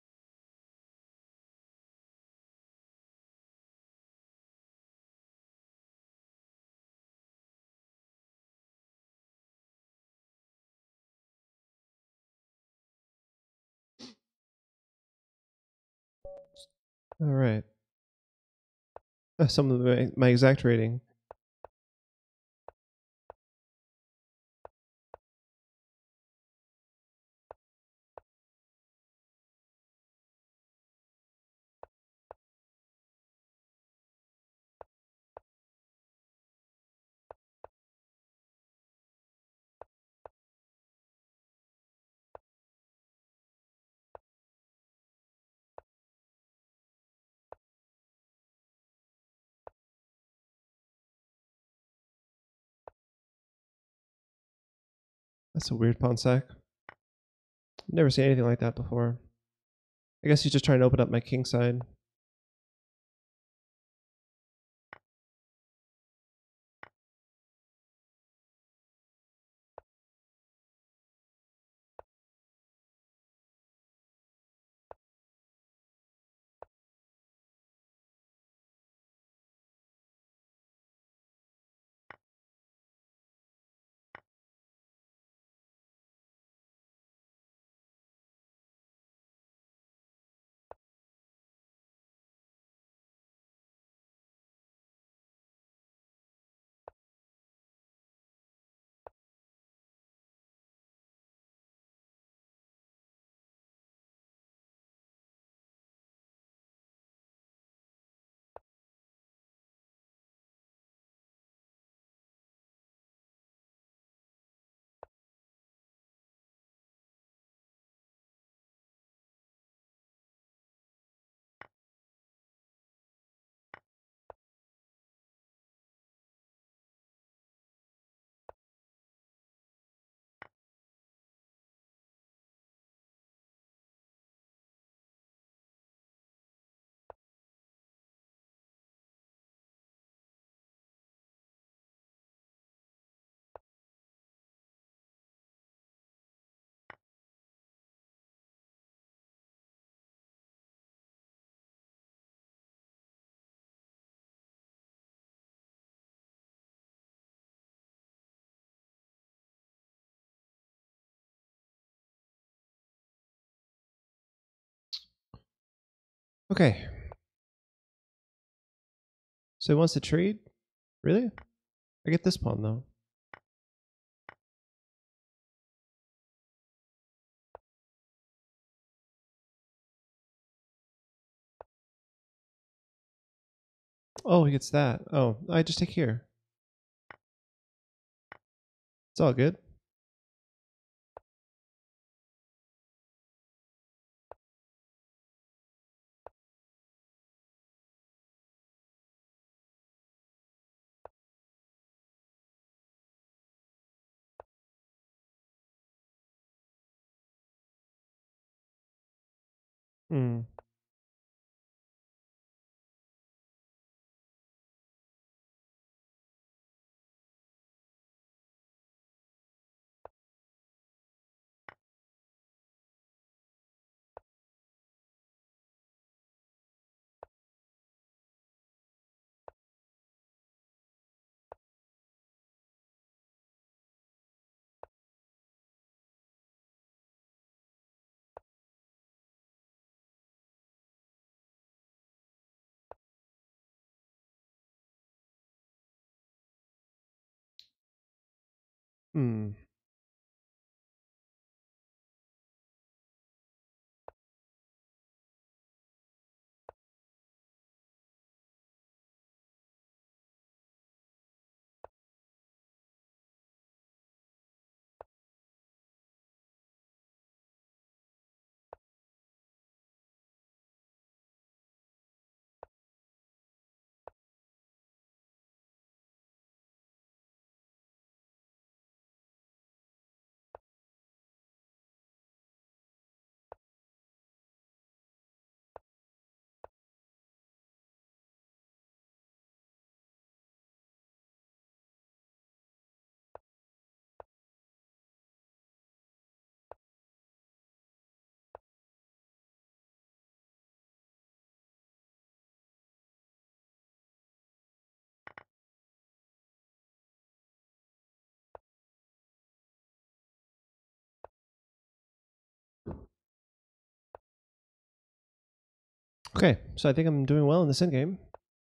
All right. Some of my exact rating. That's a weird pawn sack. I've never seen anything like that before. I guess he's just trying to open up my king side. Okay. So he wants to trade? Really? I get this pawn though. Oh, he gets that. Oh, I just take here. It's all good. Hmm. Hmm. Okay, so I think I'm doing well in this endgame.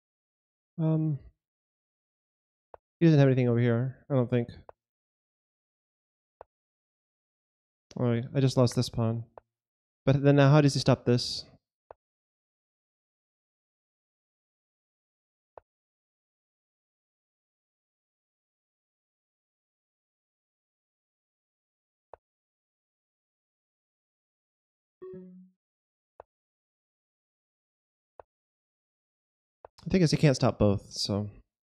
He doesn't have anything over here, I don't think. Oh, I just lost this pawn. But then now how does he stop this? The thing is he can't stop both, so...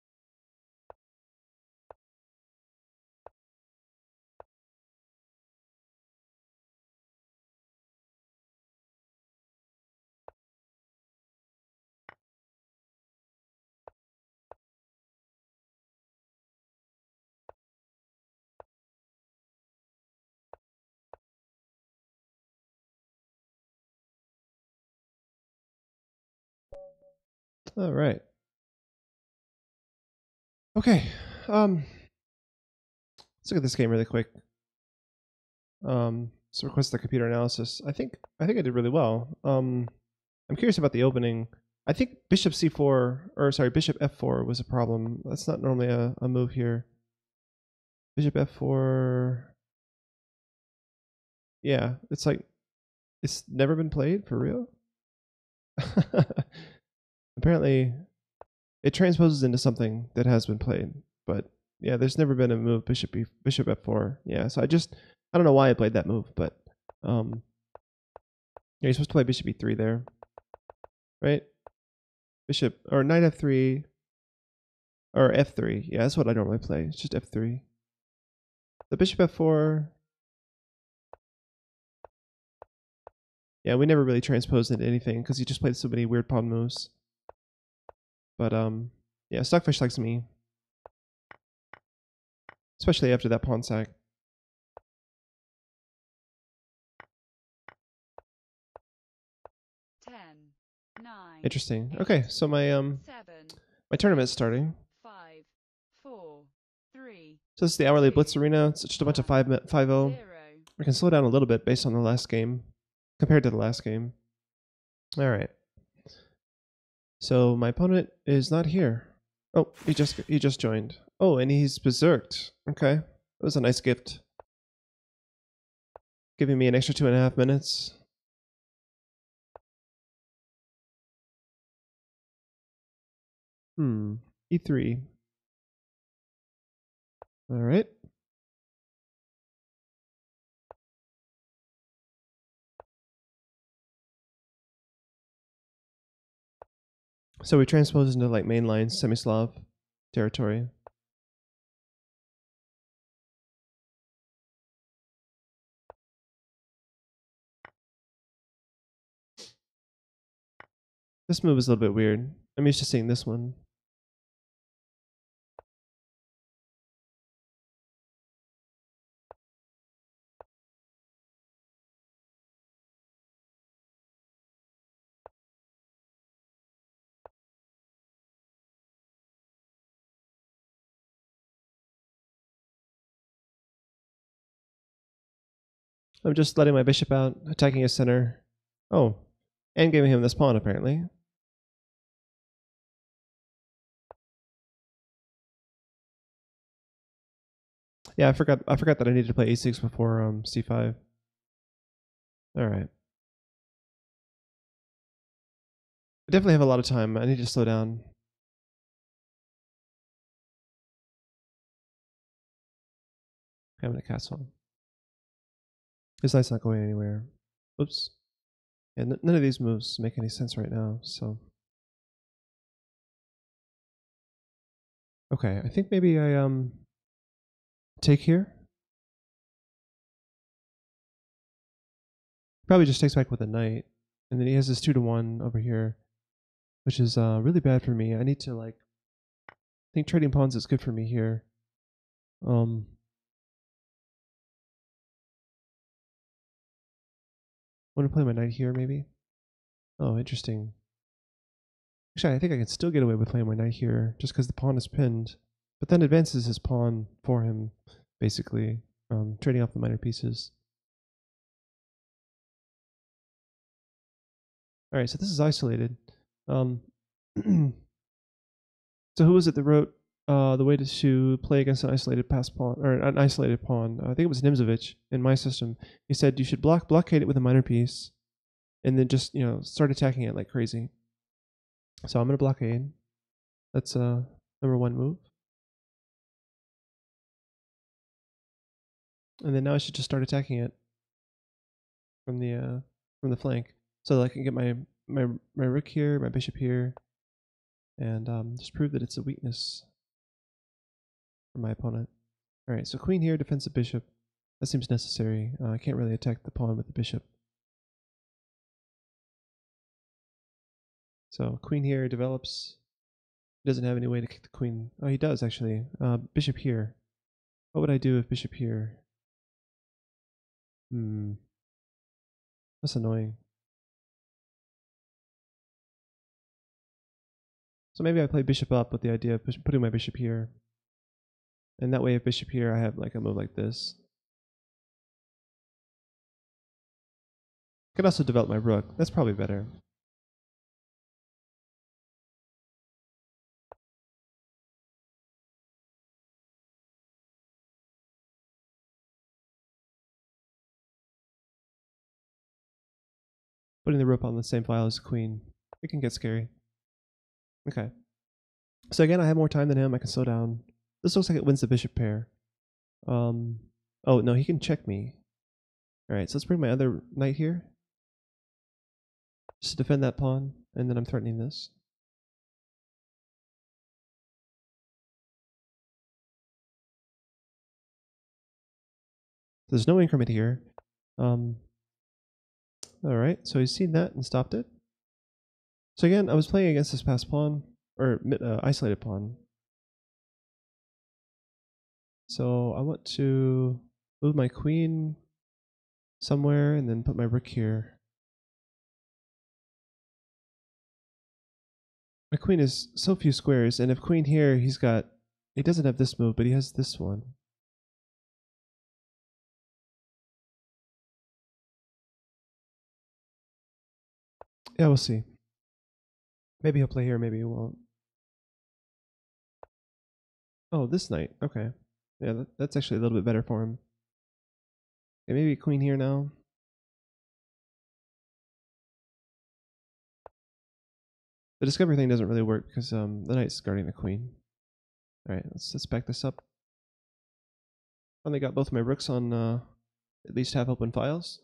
Alright. Okay, let's look at this game really quick. So request the computer analysis. I think I did really well. I'm curious about the opening. I think bishop c4, or sorry, bishop f4 was a problem. That's not normally a move here. Bishop f4. Yeah, it's like, it's never been played for real? Apparently, it transposes into something that has been played, but yeah, there's never been a move bishop f4. Yeah, so I don't know why I played that move, but yeah, you're supposed to play bishop e3 there, right? Bishop or knight f3 or f3. Yeah, that's what I normally play. It's just f3. The bishop f4. Yeah, we never really transposed into anything because he just played so many weird pawn moves. But yeah, Stockfish likes me, especially after that pawn sack. 10, 9. Interesting. 8, Okay, so my 7, my tournament's starting. 5, 4, 3. So this is the hourly 2, Blitz Arena. It's just a bunch of 5-0. 0. We can slow down a little bit based on the last game, compared to the last game. All right. So my opponent is not here. Oh, he just joined. Oh, and he's berserked. Okay, that was a nice gift. Giving me an extra 2.5 minutes. E3. All right. So we transpose into like mainline Semi-Slav territory. This move is a little bit weird. I'm used to seeing this one. I'm just letting my bishop out, attacking his center. Oh, and giving him this pawn apparently. Yeah, I forgot that I needed to play a6 before c5. All right. I definitely have a lot of time. I need to slow down. Okay, I'm gonna castle. This knight's not going anywhere. Oops. Yeah, none of these moves make any sense right now, so. Okay, I think maybe I take here. Probably just takes back with a knight. And then he has this 2-to-1 over here, which is really bad for me. I need to like, I think trading pawns is good for me here. Want to play my knight here maybe? Oh, interesting. Actually, I think I can still get away with playing my knight here, just because the pawn is pinned. But then advances his pawn for him, basically, trading off the minor pieces. All right, so this is isolated. So who was it that wrote the way to play against an isolated pass pawn or an isolated pawn? I think it was Nimzovich in my system. He said you should blockade it with a minor piece, and then just start attacking it like crazy. So I'm gonna blockade. That's number 1 move. And then now I should just start attacking it from the flank, so that I can get my rook here, my bishop here, and just prove that it's a weakness for my opponent. All right, so queen here, defends the bishop. That seems necessary. I can't really attack the pawn with the bishop. So queen here develops. He doesn't have any way to kick the queen. Oh, he does actually. Bishop here. What would I do if bishop here? That's annoying. So maybe I play bishop up with the idea of putting my bishop here. And that way if bishop here, I have like a move like this. I could also develop my rook. That's probably better. Putting the rook on the same file as the queen. It can get scary. Okay. So again, I have more time than him. I can slow down. This looks like it wins the bishop pair. Oh no, he can check me. All right, so let's bring my other knight here. Just to defend that pawn, and then I'm threatening this. There's no increment here. All right, so he's seen that and stopped it. So again, I was playing against this passed pawn, or isolated pawn. So I want to move my queen somewhere and then put my rook here. My queen is so few squares, and if queen here, he doesn't have this move, but he has this one. Yeah, we'll see. Maybe he'll play here, maybe he won't. Oh, this knight. Okay. Yeah, that's actually a little bit better for him. Okay, maybe queen here now. The discovery thing doesn't really work because the knight's guarding the queen. All right, let's back this up. Finally got both my rooks on at least half open files.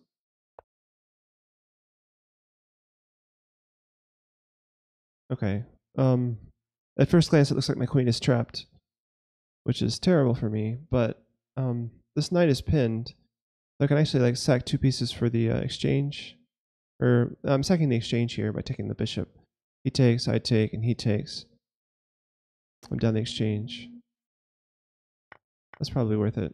Okay. At first glance, it looks like my queen is trapped, which is terrible for me. But this knight is pinned. I can actually like sack 2 pieces for the exchange, or I'm sacking the exchange here by taking the bishop. He takes, I take, and he takes. I'm down the exchange. That's probably worth it.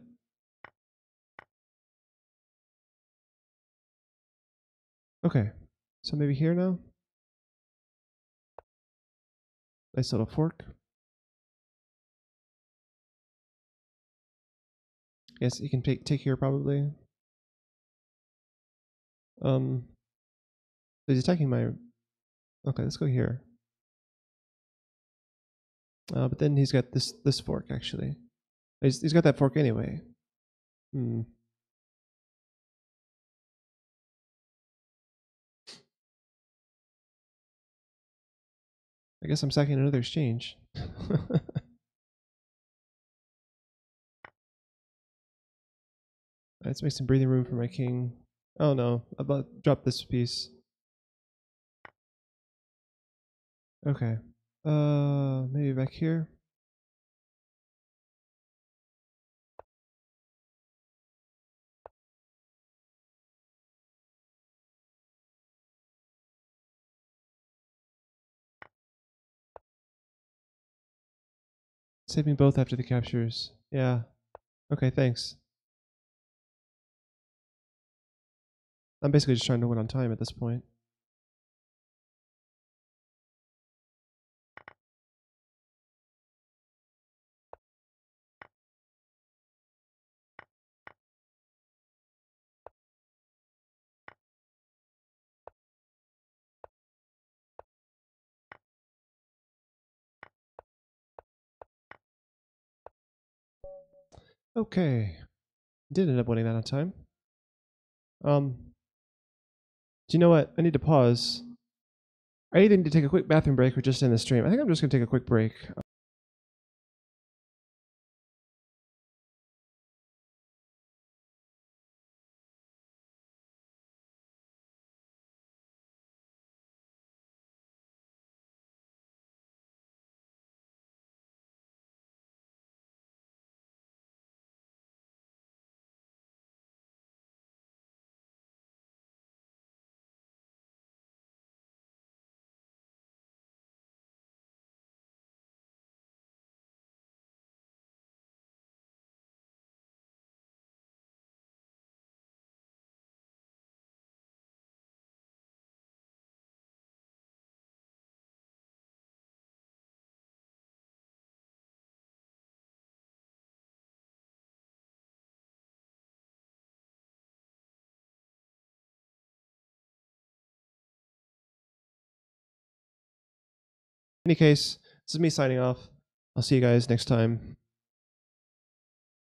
Okay, so maybe here now. Nice little fork. Yes, you can take here probably. He's attacking my. Okay, let's go here. But then he's got this fork actually. He's got that fork anyway. Hmm. I guess I'm sacking another exchange. Let's make some breathing room for my king. Oh no, I about dropped this piece. Okay. Maybe back here. Saving both after the captures. Yeah. Okay, thanks. I'm basically just trying to win on time at this point. Okay. Did end up winning that on time. Do you know what? I need to pause. I either need to take a quick bathroom break or just end the stream. I think I'm just going to take a quick break. In any case, this is me signing off. I'll see you guys next time.